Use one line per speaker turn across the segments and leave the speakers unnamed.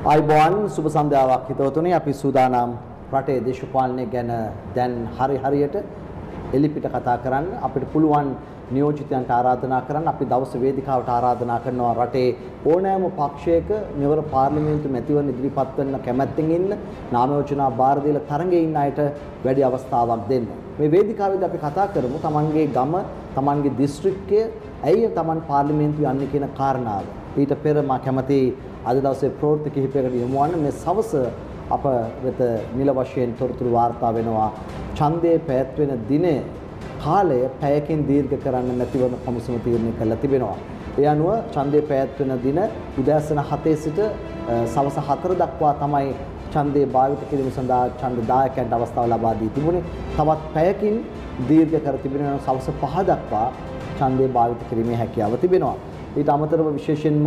අයිබෝන් සුබ සන්ධ්‍යාවක් හිතවතුනි අපි සූදානම් රටේ දේශපාලනය ගැන දැන් හරියට එලිපිට කතා කරන්න අපිට පුළුවන් නියෝජිතයන්ට ආරාධනා කරන්න අපි දවස් වේදිකාවට ආරාධනා කරනවා රටේ ඕනෑම පක්ෂයක මෙවර පාර්ලිමේන්තු මැතිවරණ ඉදිරිපත් වෙන්න කැමැත්තෙන් ඉන්න නාම යෝජනා බාර දීලා තරඟේ ඉන්න අයට වැඩි අවස්ථාවක් දෙන්න. මේ වේදිකාවේදී අපි කතා කරමු තමන්ගේ ගම තමන්ගේ දිස්ත්‍රික්කය ඇයි තමන් පාර්ලිමේන්තු යන්නේ කියන කාරණාව. ඊට පෙර මා කැමති අද දවසේ ප්‍රවෘත්ති කිහිපයකට යොමු වන්න මේ සවස අප වෙත නිල වශයෙන් තොරතුරු වාර්තා වෙනවා ඡන්දයේ පැවැත්වෙන දිනේ කාලය පැයකින් දීර්ඝ කරන්න මැතිවරණ කොමිසම තීරණය කළා තිබෙනවා. ඒ අනුව ඡන්දයේ පැවැත්වෙන දින උදෑසන 7 සිට සවස 4 දක්වා තමයි ඡන්දයේ භාවිත කිරීම සඳහා ඡන්ද දායකයන්ට අවස්ථාව ලබා දී තිබුණේ. තවත් පැයකින් දීර්ඝ කර තිබෙනවා සවස 5 දක්වා ඡන්දයේ භාවිත කිරීමේ හැකියාව තිබෙනවා. ඊට අමතරව විශේෂයෙන්ම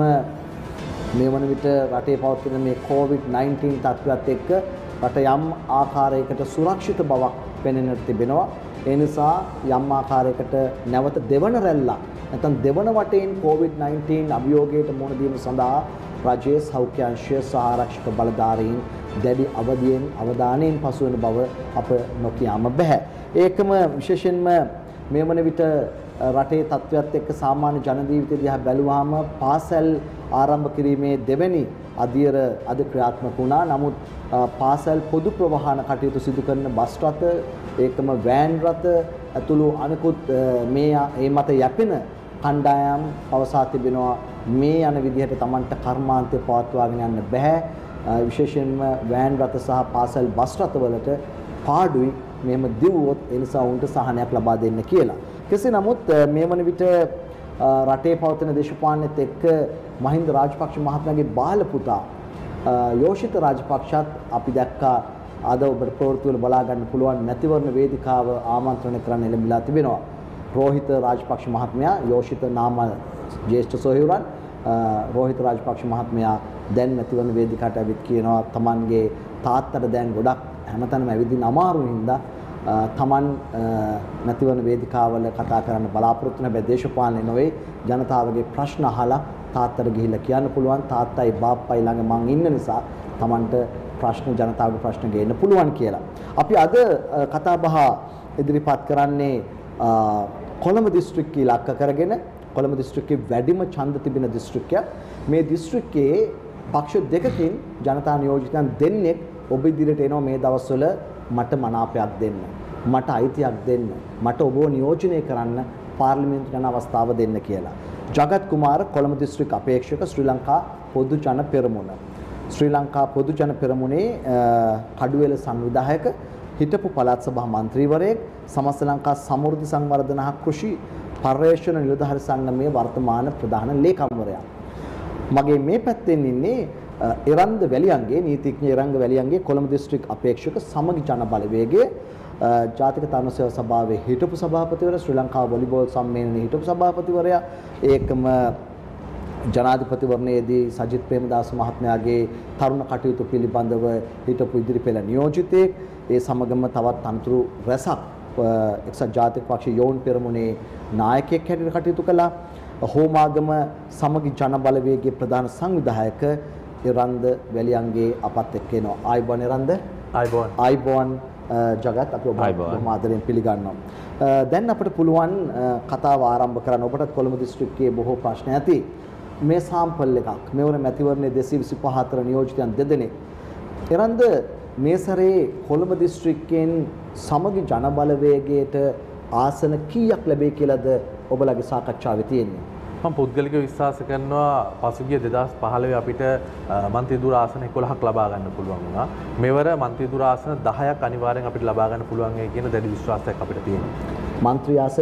මේ වන විට රටේ පවතින මේ COVID-19 තත්ත්වයට එක්ක රට යම් ආකාරයකට සුරක්ෂිත බවක් පෙනෙන්නට තිබෙනවා. ඒ නිසා යම් ආකාරයකට නැවත දෙවන රැල්ලක් නැත්නම් දෙවන වටේන් COVID-19 අභියෝගයට මුහුණ දීම සඳහා රජයේ සෞඛ්‍ය අංශය සහ ආරක්ෂක බලධාරීන් දැඩි අවධානයෙන් පසු වෙන බව අප නොකියාම බෑ. ඒකම විශේෂයෙන්ම මේ වන විට රටේ තත්ත්වයට එක්ක සාමාන්‍ය ජන ජීවිතය දිහා බැලුවාම පාසල් ආරම්භ කිරීමේ දෙවැනි අදියර අද ක්‍රියාත්මක වුණා. නමුත් පාසල් පොදු ප්‍රවාහන කටයුතු සිදු කරන බස් රථ ඒකම වෑන් රථ ඇතුළු අනෙකුත් මේ මත යැපෙන කණ්ඩායම් පවසා තිබෙනවා මේ යන විදිහට Tamanට කර්මාන්තය පවත්වාගෙන යන්න බෑ. විශේෂයෙන්ම වෑන් රථ සහ පාසල් බස් රථවලට පාඩුයි මෙහෙම දිවුවොත් ඒ නිසා උන්ට සහනයක් ලබා දෙන්න කියලා. කෙසේ නමුත් මේ වන විට රටේ පවතින දේශපාලනයත් එක්ක මහින්ද රාජපක්ෂ මහත්මයාගේ බාල පුතා යෝෂිත රාජපක්ෂත් අපි දැක්කා අද ඔබට ප්‍රවෘත්ති වල බලා ගන්න පුළුවන් මැතිවරණ වේදිකාව ආමන්ත්‍රණය කරන්න එළඹිලා තිබෙනවා. රෝහිත රාජපක්ෂ මහත්මයා යෝෂිත නාම ජ්‍යෙෂ්ඨ සොහොයුරන් රෝහිත රාජපක්ෂ මහත්මයා දැන් මැතිවරණ වේදිකාවට ඇවිත් කියනවා තමන්ගේ තාත්තට දැන් ගොඩක් හැමතැනම ඇවිදින්න අමාරු හින්දා තමන් මැතිවරණ වේදිකාවල කතා කරන්න බලාපොරොත්තු වෙන දේශපාලනේ නොවේ ජනතාවගේ ප්‍රශ්න අහලා තාත්තට ගිහිල්ලා කියන්න පුළුවන් තාත්තයි බාප්පයි ළඟ මං ඉන්න නිසා තමන්ට ප්‍රශ්න ජනතාවගේ ප්‍රශ්න ගේන්න පුළුවන් කියලා. අපි අද කතා බහ ඉදිරිපත් කරන්නේ කොළඹ දිස්ත්‍රික්කය ඉලක්ක කරගෙන කොළඹ දිස්ත්‍රික්කයේ වැඩිම ඡන්ද තිබෙන දිස්ත්‍රික්කයක්. මේ දිස්ත්‍රික්කයේ පක්ෂ දෙකකින් ජනතා නියෝජිතයන් දෙන්නෙක් ඔබ ඉදිරියට එනවා මේ දවස්වල මට මනාපයක් දෙන්න, මට අයිතියක් දෙන්න, මට ඔබව නියෝජනය කරන්න පාර්ලිමේන්තුවට යන අවස්ථාව දෙන්න කියලා. ජගත් කුමාර කොළඹ දිස්ත්‍රික් අපේක්ෂක ශ්‍රී ලංකා පොදු ජන පෙරමුණ. ශ්‍රී ලංකා පොදු ජන පෙරමුණේ කඩුවෙල සංවිධායක හිටපු පළාත් සභා මන්ත්‍රීවරයෙක් සමස්ත ලංකා සමෘද්ධි සංවර්ධන හා කෘෂි පර්යේෂණ නිලධාරී සංගමයේ වර්තමාන ප්‍රධාන ලේකම්වරයා. මගේ මේ පැත්තෙන් ඉන්නේ එරන්ද වැලියන්ගේ නීතිඥ එරංග වැලියන්ගේ කොළඹ දිස්ත්‍රික් අපේක්ෂක සමගි ජන බලවේගයේ ජාතික තරුණ සේවා සභාවේ හිටපු සභාපතිවරයා ශ්‍රී ලංකා වොලිබෝල් සම්මේලනයේ හිටපු සභාපතිවරයා ඒකම ජනාධිපතිවරණයේදී සජිත් ප්‍රේමදාස මහත්මයාගේ තරුණ කටයුතු පිළිබඳව හිටපු ඉදිරිපෙළ නියෝජිතයෙක් ඒ සමගම තවත් අනුතුරු රැසක් එක්සත් ජාතික පක්ෂ යෝන් පෙරමුණේ නායකයෙක් හැටියට කටයුතු කළා. හෝමාගම සමගි ජන බලවේගයේ ප්‍රධාන සංවිධායක එරන්ද වැලියන්ගේ අපත් එක්ක එනවා. ආයිබෝන් එරන්ද. ආයිබෝන් ජගත් අපි ඔබ ආදරෙන් පිළිගන්නවා. දැන් අපිට පුළුවන් කතාව ආරම්භ කරන්න. ඔබටත් කොළඹ දිස්ත්‍රික්කයේ බොහෝ ප්‍රශ්න ඇති. මේ සාම්පල් එකක් මෙවර මැතිවරණයේ 225 අතර නියෝජිතයන් දෙදෙනෙක්. එරන්ද මේ සැරේ කොළඹ දිස්ත්‍රික්කයෙන් සමගි ජන බලවේගයට ආසන කීයක් ලැබෙයි කියලාද ඔබලගේ සාකච්ඡාවේ තියෙන්නේ?
මම පුද්ගලිකව විශ්වාස කරනවා පසුගිය 2015 අපිට මන්ත්‍රී දුර ආසන 11ක් ලබා ගන්න පුළුවන් වුණා. මෙවර මන්ත්‍රී දුර ආසන 10ක් අනිවාර්යෙන් අපිට ලබා ගන්න පුළුවන් කියන දැඩි විශ්වාසයක් අපිට තියෙනවා.
මන්ත්‍රී ආසන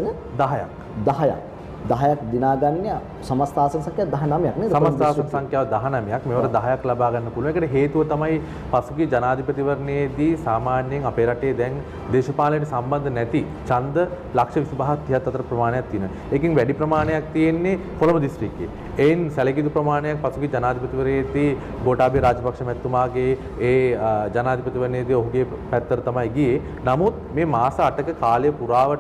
10ක් දිනාගන්නේ සමස්ත ආසන සංඛ්‍යාව 19ක් නේද?
සමස්ත ආසන සංඛ්‍යාව 19ක්. මෙවර 10ක් ලබා ගන්න පුළුවන්. ඒකට හේතුව තමයි පසුගිය ජනාධිපතිවරණයේදී සාමාන්‍යයෙන් අපේ රටේ දැන් දේශපාලනයට සම්බන්ධ නැති ඡන්ද ලක්ෂ 25ක් 30ක් අතර ප්‍රමාණයක් තියෙනවා. ඒකෙන් වැඩි ප්‍රමාණයක් තියෙන්නේ කොළඹ දිස්ත්‍රික්කයේ. එයින් සැලකිය ප්‍රමාණයක් පසුගිය ජනාධිපතිවරණයේදී ගෝඨාභය රාජපක්ෂ මැතිතුමාගේ ඒ ජනාධිපතිවරණයේදී ඔහුගේ පැත්තට තමයි ගියේ. නමුත් මේ මාස 8ක කාලය පුරාවට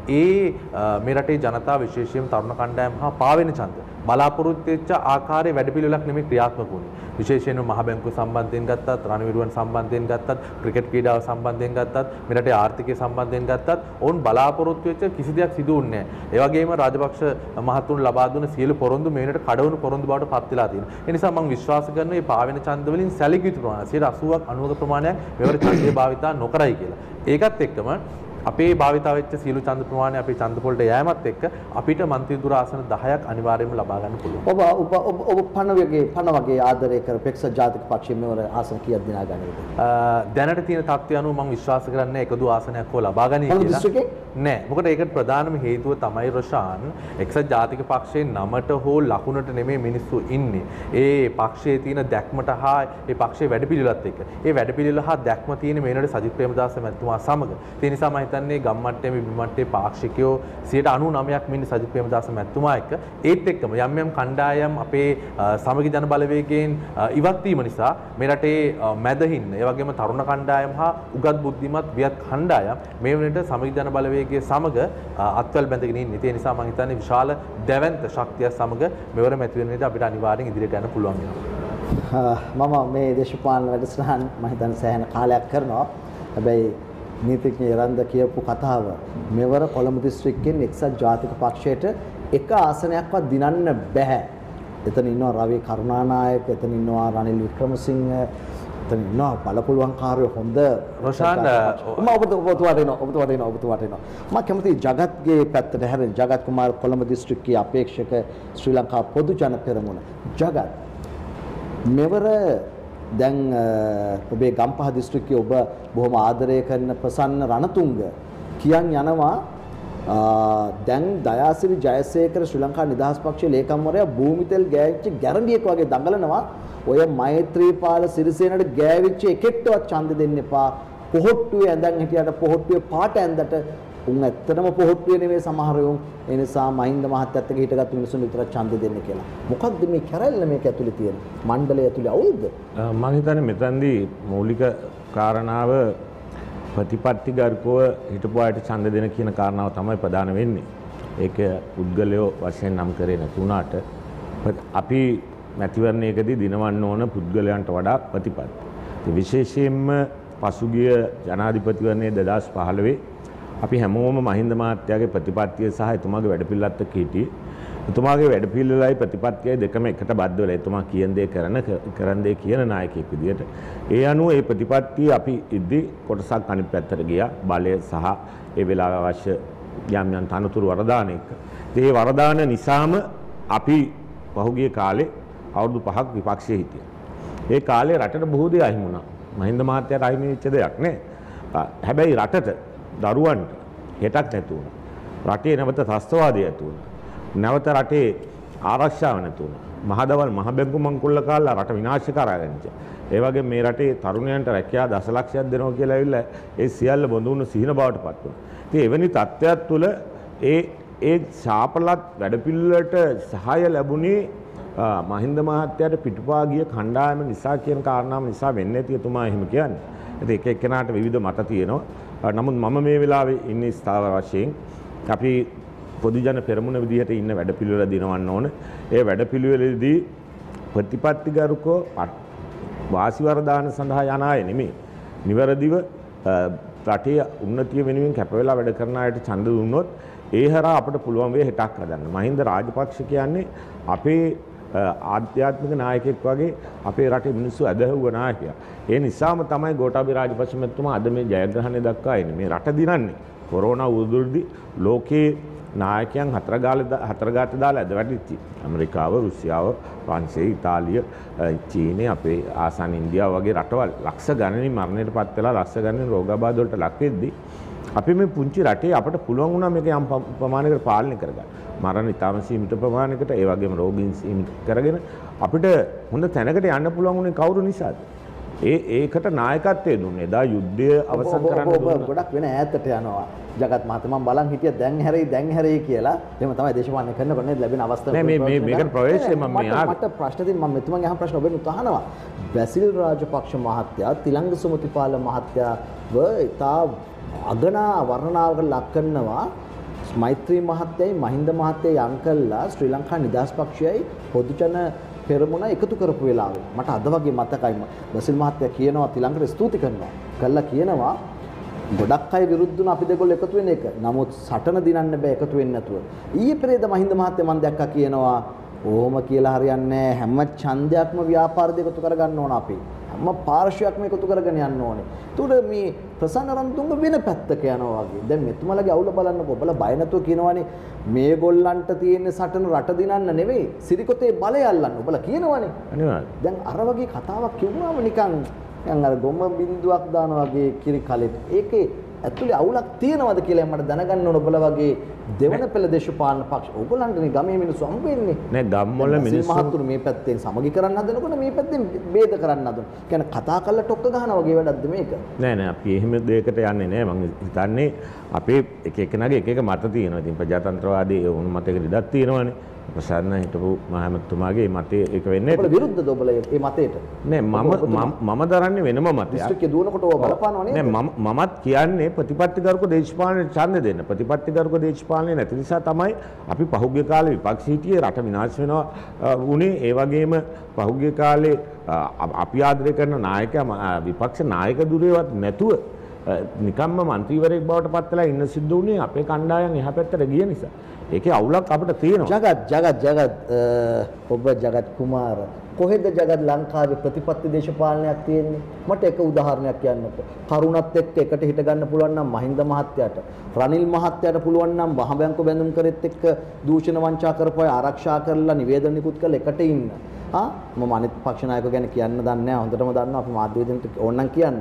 ඒ මේ රටේ ජනතාව විශේෂයෙන්ම තරුණ කණ්ඩායම හා පාවෙන ඡන්ද බලාපොරොත්තු වෙච්ච ආකාරයේ වැඩපිළිවෙලක් නෙමෙයි ක්‍රියාත්මක වුණේ. විශේෂයෙන්ම මහ බැංකුව සම්බන්ධයෙන් ගත්තත්, රණවිරුවන් සම්බන්ධයෙන් ගත්තත්, ක්‍රිකට් ක්‍රීඩාව සම්බන්ධයෙන් ගත්තත්, මේ රටේ ආර්ථිකය සම්බන්ධයෙන් ගත්තත් ඔවුන් බලාපොරොත්තු වෙච්ච කිසි දෙයක් සිදු වුණේ නැහැ. ඒ වගේම රාජපක්ෂ මහතුන් ලබා දුන්න සියලු පොරොන්දු මේ වෙනට කඩවුණු පොරොන්දු බවට පත් වෙලා තියෙනවා. ඒ නිසා මම විශ්වාස කරනවා මේ පාවෙන ඡන්ද වලින් සැලකිය යුතු ප්‍රමාණය 80ක් 90ක ප්‍රමාණයක් මෙවර ඡන්දය භාවිතා නොකරයි කියලා. ඒකත් එක්කම අපේ භාවිතා වෙච්ච සියලු ඡන්ද ප්‍රමාණය අපේ ඡන්ද පොළට යෑමත් එක්ක අපිට මන්ත්‍රී දුර ආසන 10ක් අනිවාර්යයෙන්ම ලබා ගන්න පුළුවන්.
ඔබ පණ වගේ ආදරය කරපු එක්සත් ජාතික පක්ෂයේ මෙවර ආසන කීයක් දිනා ගන්නවද?
දැනට තියෙන තත්ත්වය අනුව මම විශ්වාස කරන්නේ එකදු ආසනයක් හෝ ලබා ගනී කියලා. නෑ. මොකද ඒකට ප්‍රධානම හේතුව තමයි රොෂාන් එක්සත් ජාතික පක්ෂයේ නමට හෝ ලකුණට නෙමෙයි මිනිස්සු ඉන්නේ. ඒ පක්ෂයේ තියෙන දැක්මට හා ඒ පක්ෂයේ වැඩපිළිවෙලත් එක්ක. ඒ වැඩපිළිවෙල හා දැක්ම තියෙන මේනට සජිත් ප්‍රේමදාස මැතිතුමා සමග. ඒ නිසා මම හිතන්නේ ගම් මට්ටමේ බිම් මට්ටමේ පාක්ෂිකයෝ 99%ක් ඉන්නේ සජිත් ප්‍රේමදාස මැතිතුමා එක්ක. ඒත් එක්කම යම් යම් කණ්ඩායම් අපේ සමගි ජන බලවේගයෙන් ඉවත් වීම නිසා මේ රටේ මැදින් ඒ වගේම තරුණ කණ්ඩායම් හා උගත් බුද්ධිමත් වියත් කණ්ඩායම් මේ වෙනට සමගි ජන බලවේගයේ සමග අත්වැල් බැඳගෙන ඉන්නේ. ඒ නිසා මම හිතන්නේ විශාල දැවැන්ත ශක්තිය සමග මෙවර මැති වෙන විදිහට අපිට අනිවාර්යෙන් ඉදිරියට යන්න පුළුවන් වෙනවා.
මම මේ දේශපාලන වැඩසටහන් මම හිතන්නේ සෑහෙන කාලයක් කරනවා. හැබැයි නීතිඥ එරන්ද කියපු කතාව මෙවර කොළඹ දිස්ත්‍රික්කයෙන් එක්සත් ජාතික පක්ෂයට එක ආසනයක්වත් දිනන්න බෑ. එතන ඉන්නවා රවි කරුණානායක, එතන ඉන්නවා රනිල් වික්‍රමසිංහ, එතන ඉන්නවා බලපුලුවන්කාරයෝ හොඳ
රොෂාන්
මම ඔබතුමාට එනවා. මම කැමති ජගත්ගේ පැත්තට හැරෙන්න. ජගත් කුමාර කොළඹ දිස්ත්‍රික්කයේ අපේක්ෂක ශ්‍රී ලංකා පොදු ජන පෙරමුණ. ජගත් මෙවර දැන් ඔබේ ගම්පහ දිස්ත්‍රික්කයේ ඔබ බොහොම ආදරය කරන ප්‍රසන්න රණතුංග කියන් යනවා දැන් දයාසිරි ජයසේකර ශ්‍රී ලංකා නිදහස් පක්ෂයේ ලේකම්වරයා භූමිතෙල් ගෑවිච්ච ගැරන්ඩියෙක් වගේ දඟලනවා. ඔය මෛත්‍රීපාල සිරිසේනට ගෑවිච්ච එකෙක්ටවත් ඡන්ද දෙන්න එපා. පොහොට්ටුවේ ඇඳන් හිටියට පොහොට්ටුවේ පාට ඇඳට උන් ඇත්තටම පොහොට්ටුවේ නෙවෙයි සමහර උන්. ඒ නිසා මහින්ද මහත්තයත් එක්ක හිටගත්තු මිනිස්සුන් විතරක් ඡන්ද දෙන්න කියලා. මොකක්ද මේ කැරැල්ල මේක ඇතුලේ තියෙන? මණ්ඩලය ඇතුලේ අවුල්ද?
මම හිතන්නේ මෙතනදී මූලික කාරණාව ප්‍රතිපත්තිගරුකව හිටපු අයට ඡන්ද දෙන කියන කාරණාව තමයි ප්‍රධාන වෙන්නේ. ඒක පුද්ගලයෝ වශයෙන් නම් කරේ නැතුණාට අපි මැතිවරණයකදී දිනවන්න ඕන පුද්ගලයන්ට වඩා ප්‍රතිපත්ති. විශේෂයෙන්ම පසුගිය ජනාධිපතිවරණයේ 2015 අපි හැමෝම මහින්ද මහත්තයාගේ ප්‍රතිපත්තිය සහ එතුමාගේ වැඩපිළිවෙලත් එක්ක හිටියේ. එතුමාගේ වැඩපිළිවෙලයි ප්‍රතිපත්තියයි දෙකම එකට බද්ධ වෙලා එතුමා කියන දේ කරන දේ කියන නායකයෙක් විදියට. ඒ අනුව මේ ප්‍රතිපත්තිය අපි ඉද්දි කොටසක් අනිත් පැත්තට ගියා. බලය සහ ඒ වෙලාව අවශ්‍ය යම් යම් තනතුරු වරදාන එක. ඒ වරදාන නිසාම අපි පහුගිය කාලේ අවුරුදු 5ක් විපක්ෂයේ හිටියා. ඒ කාලේ රටට බොහෝ දේ අහිමි වුණා. මහින්ද මහත්තයාට අහිමි වෙච්ච දෙයක් නේ. හැබැයි රටට දරුවන්ට හෙටක් නැතු වුණා. රටේ නැවත ත්‍රස්තවාදය ඇති වුණා. නැවත රටේ ආරක්ෂාව නැතු වුණා. මහදවල් මහ බැංකු මංකුල්ල කාලා රට විනාශ කරගන්න. ඒ වගේ මේ රටේ තරුණයන්ට රැකියාව දසලක්ෂයක් දෙනවා කියලා ඇවිල්ලා ඒ සියල්ල බොඳුණු සිහින බවට පත් වුණා. ඉතින් එවැනි තත්ත්වයක් තුළ ඒ ශාපලත් වැඩපිළිවෙලට සහාය ලැබුණේ මහින්ද මහත්තයාට පිටුපා ගිය කණ්ඩායම නිසා කියන කාරණාව නිසා වෙන්නේ නැති එතුමා එහෙම කියන්නේ. ඉතින් එක එක්කෙනාට විවිධ මත තියෙනවා. නමුත් මම මේ වෙලාවේ ඉන්නේ ස්ථාවර වශයෙන් අපි පොදු ජන පෙරමුණ විදිහට ඉන්න වැඩපිළිවෙල දිනවන්න ඕන. ඒ වැඩපිළිවෙලෙදී ප්‍රතිපත්තිගරුකව වාසි වර්ධාන සඳහා යන අය නෙමෙයි. නිවැරදිව රටේ උන්නතිය වෙනුවෙන් කැප වෙලා වැඩ කරන අයට ඡන්ද දුන්නොත් ඒ හරහා අපිට පුළුවන් වෙයි හෙටක් හදන්න. මහින්ද රාජපක්ෂ කියන්නේ අපේ ආධ්‍යාත්මික නායකයෙක් වගේ අපේ රටේ මිනිස්සු ඇදහුව නායකයා. ඒ නිසාම තමයි ගෝඨාභය රාජපක්ෂ මැතිතුමා අද මේ ජයග්‍රහණය දක්වා එන්නේ. මේ රට දිනන්නේ කොරෝනා උදුරුදී ලෝකේ නායකයන් හතරගාත දාලා ඇද වැටිච්චි. ඇමරිකාව, රුසියාව, ප්‍රංශය, ඉතාලිය, චීනය, අපේ ආසන්න ඉන්දියාව වගේ රටවල් ලක්ෂ ගණනින් මරණයට පත් වෙලා ලක්ෂ ගණනින් රෝගාබාධ වලට ලක් වෙද්දී අපි මේ පුංචි රටේ අපට පුළුවන් වුණා මේක යම් ප්‍රමාණයකට පාලනය කරගන්න. මරණ ඉතාම සීමිත ප්‍රමාණයකට ඒ වගේම රෝගීන් සීමිත කරගෙන අපිට හොඳ තැනකට යන්න පුළුවන් වුණේ කවුරු නිසාද? ඒකට නායකත්වයේ දුන්නේ. එදා යුද්ධය අවසන් කරන්න දුන්නා.
ගොඩක් වෙන ඈතට යනවා. ජගත් මහත්මයා මම බලන් හිටියා දැන් හැරෙයි කියලා. එහෙම තමයි දේශපාලනය කරනකොට නේද ලැබෙන අවස්ථාව.
නෑ මේකට ප්‍රවේශය මම
මට ප්‍රශ්න තියෙනවා. මම මෙතුමන්ගේ අහන ප්‍රශ්න ඔබෙන් උත්හනවා. බැසිල් රාජපක්ෂ මහත්තයා, තිලංග සුමතිපාල මහත්තයාව ඉතා අගනා වර්ණනාවකට ලක් කරනවා මෛත්‍රී මහත්තයයි මහින්ද මහත්තයයි අංකල්ලා ශ්‍රී ලංකා නිදහස් පක්ෂයයි පොදු ජන පෙරමුණ එකතු කරපු වෙලාවේ මට අද වගේ මතකයි බසිල් මහත්තයා කියනවා තිලංකට ස්තුති කරනවා. කළා කියනවා ගොඩක් අය විරුද්ධ වුණා අපි දෙකොල්ල එකතු වෙන එක. නමුත් සටන දිනන්න බෑ එකතු වෙන්නේ නැතුව. ඊයේ පෙරේද මහින්ද මහත්තයා මම දැක්කා කියනවා ඕම කියලා හරියන්නේ නැහැ. හැම ඡන්දයක්ම ව්‍යාපාරද එකතු කරගන්න ඕන අපි. හැම පාර්ශ්වයක්ම එකතු කරගෙන යන්න ඕනේ. ඒතකොට මේ ප්‍රසන්න රන්තුංග වෙන පැත්තක යනවා වගේ. දැන් මෙතුමාලගේ අවුල බලන්නකෝ. ඔබලා බය නැතුව කියනවානේ මේගොල්ලන්ට තියෙන සටන රට දිනන්න නෙවෙයි. සිරිකොතේ බලය අල්ලන්න. ඔබලා කියනවානේ.
අනිවාර්යයෙන්.
දැන් අර වගේ කතාවක් කියුවාම නිකන් අර ගොම බින්දුවක් දානවා වගේ කිරි කලෙට. ඒකේ ඇතුලේ අවුලක් තියෙනවද කියලා මට දැනගන්න ඕන. ඔබලා වගේ දෙවන පෙළ දේශපාලන පක්ෂ ඕගොල්ලන්ටනේ ගමේ මිනිස්සු හම්බ වෙන්නේ.
නෑ ගම්වල මිනිස්සු
මහතුරු මේ පැත්තෙන් සමගි කරන්න හදනකොට මේ පැත්තෙන් ભેද කරන්න හදන. කියන්නේ කතා කරලා ටොක්ක ගහනවා වගේ වැඩක්ද මේක?
නෑ අපි එහෙම දෙයකට යන්නේ නෑ. මම හිතන්නේ අපේ එක එකනාගේ එක එක මත තියෙනවා. ඉතින් ප්‍රජාතන්ත්‍රවාදී වුණ මතයක ඉඩක් තියෙනවානේ. ප්‍රසන්න හිටපු මහමැතිතුමාගේ මතය ඒක වෙන්නේ
ඔබලා විරුද්ධද ඔබලා මේ මතයට?
නෑ මම දරන්නේ වෙනම මතයක්.
දිස්ත්‍රික්කේ දුවනකොට ඔබ බලපානවා නේද?
නෑ මමත් කියන්නේ ප්‍රතිපත්තිගරුක දේශපාලනයේ ඡන්දය දෙන්න. ප්‍රතිපත්තිගරුක දේශපාලනය නැති නිසා තමයි අපි පහුගිය කාලේ විපක්ෂ හිටියේ රට විනාශ වෙනවා වුණේ. ඒ වගේම පහුගිය කාලේ අපි ආදරය කරන නායකයා විපක්ෂ නායක දුරේවත් නැතුව නිකම්ම മന്ത്രിවරයෙක් බවට පත් වෙලා ඉන්න සිද්ධ වුණේ අපේ කණ්ඩායම් එහා පැත්තට ගිය නිසා. ඒකේ අවුලක් අපිට තියෙනවා.
ජගත් ඔබ ජගත් කුමාර කොහෙද ජගත් ලංකාවේ ප්‍රතිපත්ති දේශපාලනයක් තියෙන්නේ? මට එක උදාහරණයක් කියන්නකෝ. කරුණත් එක්ක එකට හිට ගන්න පුළුවන් නම් මහින්ද මහත්තයාට, රනිල් මහත්තයාට පුළුවන් නම් වහබැංකු බැඳුම් කරෙත් එක්ක දූෂණ වංචා කරපුවා ආරක්ෂා කරලා නිවේදන නිකුත් කරලා එකට ඉන්න. මම අනිත් පක්ෂ නායකයෝ ගැන කියන්න දන්නේ නැහැ. හොඳටම දන්නවා අපි මාධ්‍ය වේදිකෙන්ට ඕනනම් කියන්න.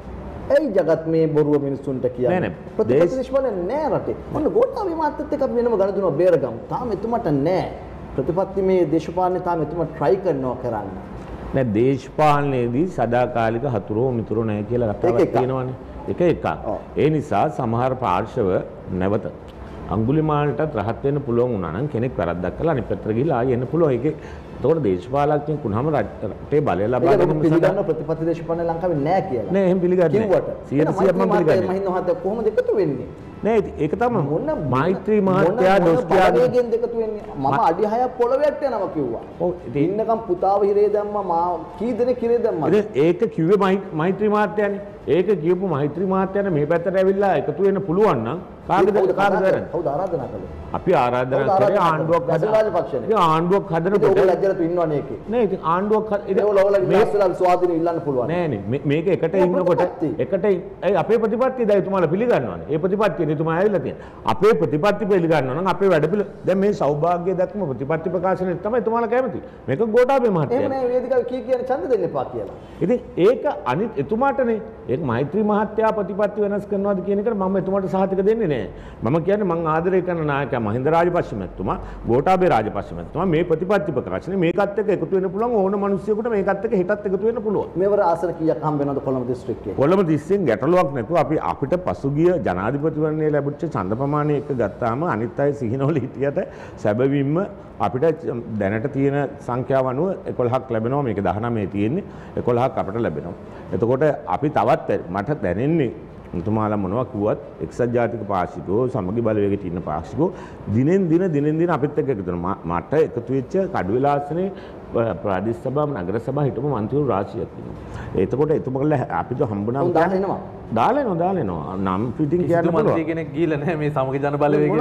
ඒ ජගත් මේ බොරුව මිනිස්සුන්ට කියන්නේ ප්‍රතිපත්ති දේශපාලනය නෑ රටේ. මොන ගෝඨාභය මාත්‍යත් එක්ක අපි වෙනම ගණදුනවා බේරගමු. තාම එතුමට නෑ. ප්‍රතිපත්ති මේ දේශපාලනේ තාම එතුමා try කරනවා කරන්න.
නෑ දේශපාලනයේදී සදාකාලික හතුරෝ මිතුරෝ නැහැ කියලා කතාවක් තියෙනවානේ. එක එකක්. ඒ නිසා සමහර පාර්ශව නැවත අඟුලිමාලටත් රහත් වෙන්න පුළුවන් වුණා නම් කෙනෙක් වැරද්දක් කළා අනිත් පැත්තට ගිහලා ආයෙ එන්න පුළුවන්. ඒකේ එතකොට දේශපාලකයන් කුණාම රටේ බලය ලබා ගැනීම
පිළිගන්න ප්‍රතිපත්ති දේශපාලන ලංකාවේ නෑ කියලා.
නෑ එහෙම පිළිගන්නේ නෑ. 100% මම පිළිගන්නේ.
මහින්ද මහත්තයා කොහොමද එකතු වෙන්නේ?
නෑ ඒක තමයි මෛත්‍රී මහත්තයා දොස් කියන්නේ
එකතු වෙන්නේ. මම අඩි 6ක් පොළොවට යනවා කිව්වා. ඔව් ඉන්නකම් පුතාව හිරේ දැම්මා මා කී දෙනෙක් හිරේ දැම්මා.
ඒක කිව්වේ මෛත්‍රී මහත්තයානේ. ඒක කියපු මෛත්‍රී මහත්තයානේ මේ පැත්තට ඇවිල්ලා එකතු වෙන්න පුළුවන් නම් කාගේද කරන්නේ?
කවුද ආරාධනා කළේ?
අපි ආරාධනා කරේ ආණ්ඩුවක්
හදලා
ආණ්ඩුවක් හදනකොට
ඔය ලැජ්ජලතු ඉන්නවනේ ඒකේ.
නෑ ඉතින් ආණ්ඩුවක්
ඔයගොල්ලෝ විශ්වාසලා ස්වාධීන ඉල්ලන්න පුළුවන්.
නෑනේ මේක එකට ඉන්නකොට එකට අපේ ප්‍රතිපත්තිය දැන් එතුමාලා පිළිගන්නවානේ. ඒ ප්‍රතිපත්තිය එතුමා ඇවිල්ලා තියෙනවා. අපේ ප්‍රතිපත්ති පිළිගන්නවා නම් අපේ වැඩ පිළ දැන් මේ සෞභාග්‍ය දක්ම ප්‍රතිපත්ති ප්‍රකාශනයේ තමයි එතුමාලා කැමති. මේක ගෝඨාභය මහත්තයා.
එහෙම නෑ වේදිකාවේ කියන්නේ ඡන්ද දෙන්න එපා කියලා.
ඉතින් ඒක අනිත් එතුමාටනේ ඒක මෛත්‍රී මහත්තයා ප්‍රතිපත්ති වෙනස් කරනවාද කියන එකට මම එතුමාට සහතික දෙන්නේ නෑ. මම කියන්නේ මම ආදරය කරන නායකයා මහින්ද රාජපක්ෂ මැතිතුමා, ගෝඨාභය රාජපක්ෂ මැතිතුමා මේ ප්‍රතිපත්ති ප්‍රකාශනේ මේකත් එක්ක එකතු වෙන්න පුළුවන් ඕන මිනිස්සුයෙකුට මේකත් එක්ක හිතත් එකතු වෙන්න පුළුවන්.
මේවර ආසන කීයක් හම්බ වෙනවද කොළඹ දිස්ත්‍රික්කයේ?
කොළඹ දිස්ත්‍රික්කෙන් ගැටලුවක් නැතුව අපිට පසුගිය ජනාධිපතිවරණයේ ලැබුච්ච ඡන්ද ප්‍රමාණය එක ගත්තාම අනිත් අය සිහිනවල හිටියට සැබවින්ම අපිට දැනට තියෙන සංඛ්‍යාව අනුව 11ක් ලැබෙනවා. මේක 19 තියෙන්නේ 11ක් අපිට ලැබෙනවා. එතකොට අපි තවත් මට දැනෙන්නේ තුමාලා මොනවා කිව්වත් එක්සත් ජාතික පාක්ෂිකෝ සමගි බලවේගයට ඉන්න පාක්ෂිකෝ දිනෙන් දින අපිත් එක්ක එකතු වෙනවා. මට එකතු වෙච්ච කඩුවෙල ආසනේ ප්‍රාදේශ සභාව නගර සභාව හිටපු මන්ත්‍රීවරු රාශියක් ඉන්නවා. එතකොට එතුමගල අපිට හම්බුණා දාලා එනවා. නම් පිටින් කියන්න පුළුවන්.
මන්ත්‍රී කෙනෙක් ගිහලා නැහැ මේ සමගි ජන බලවේගය.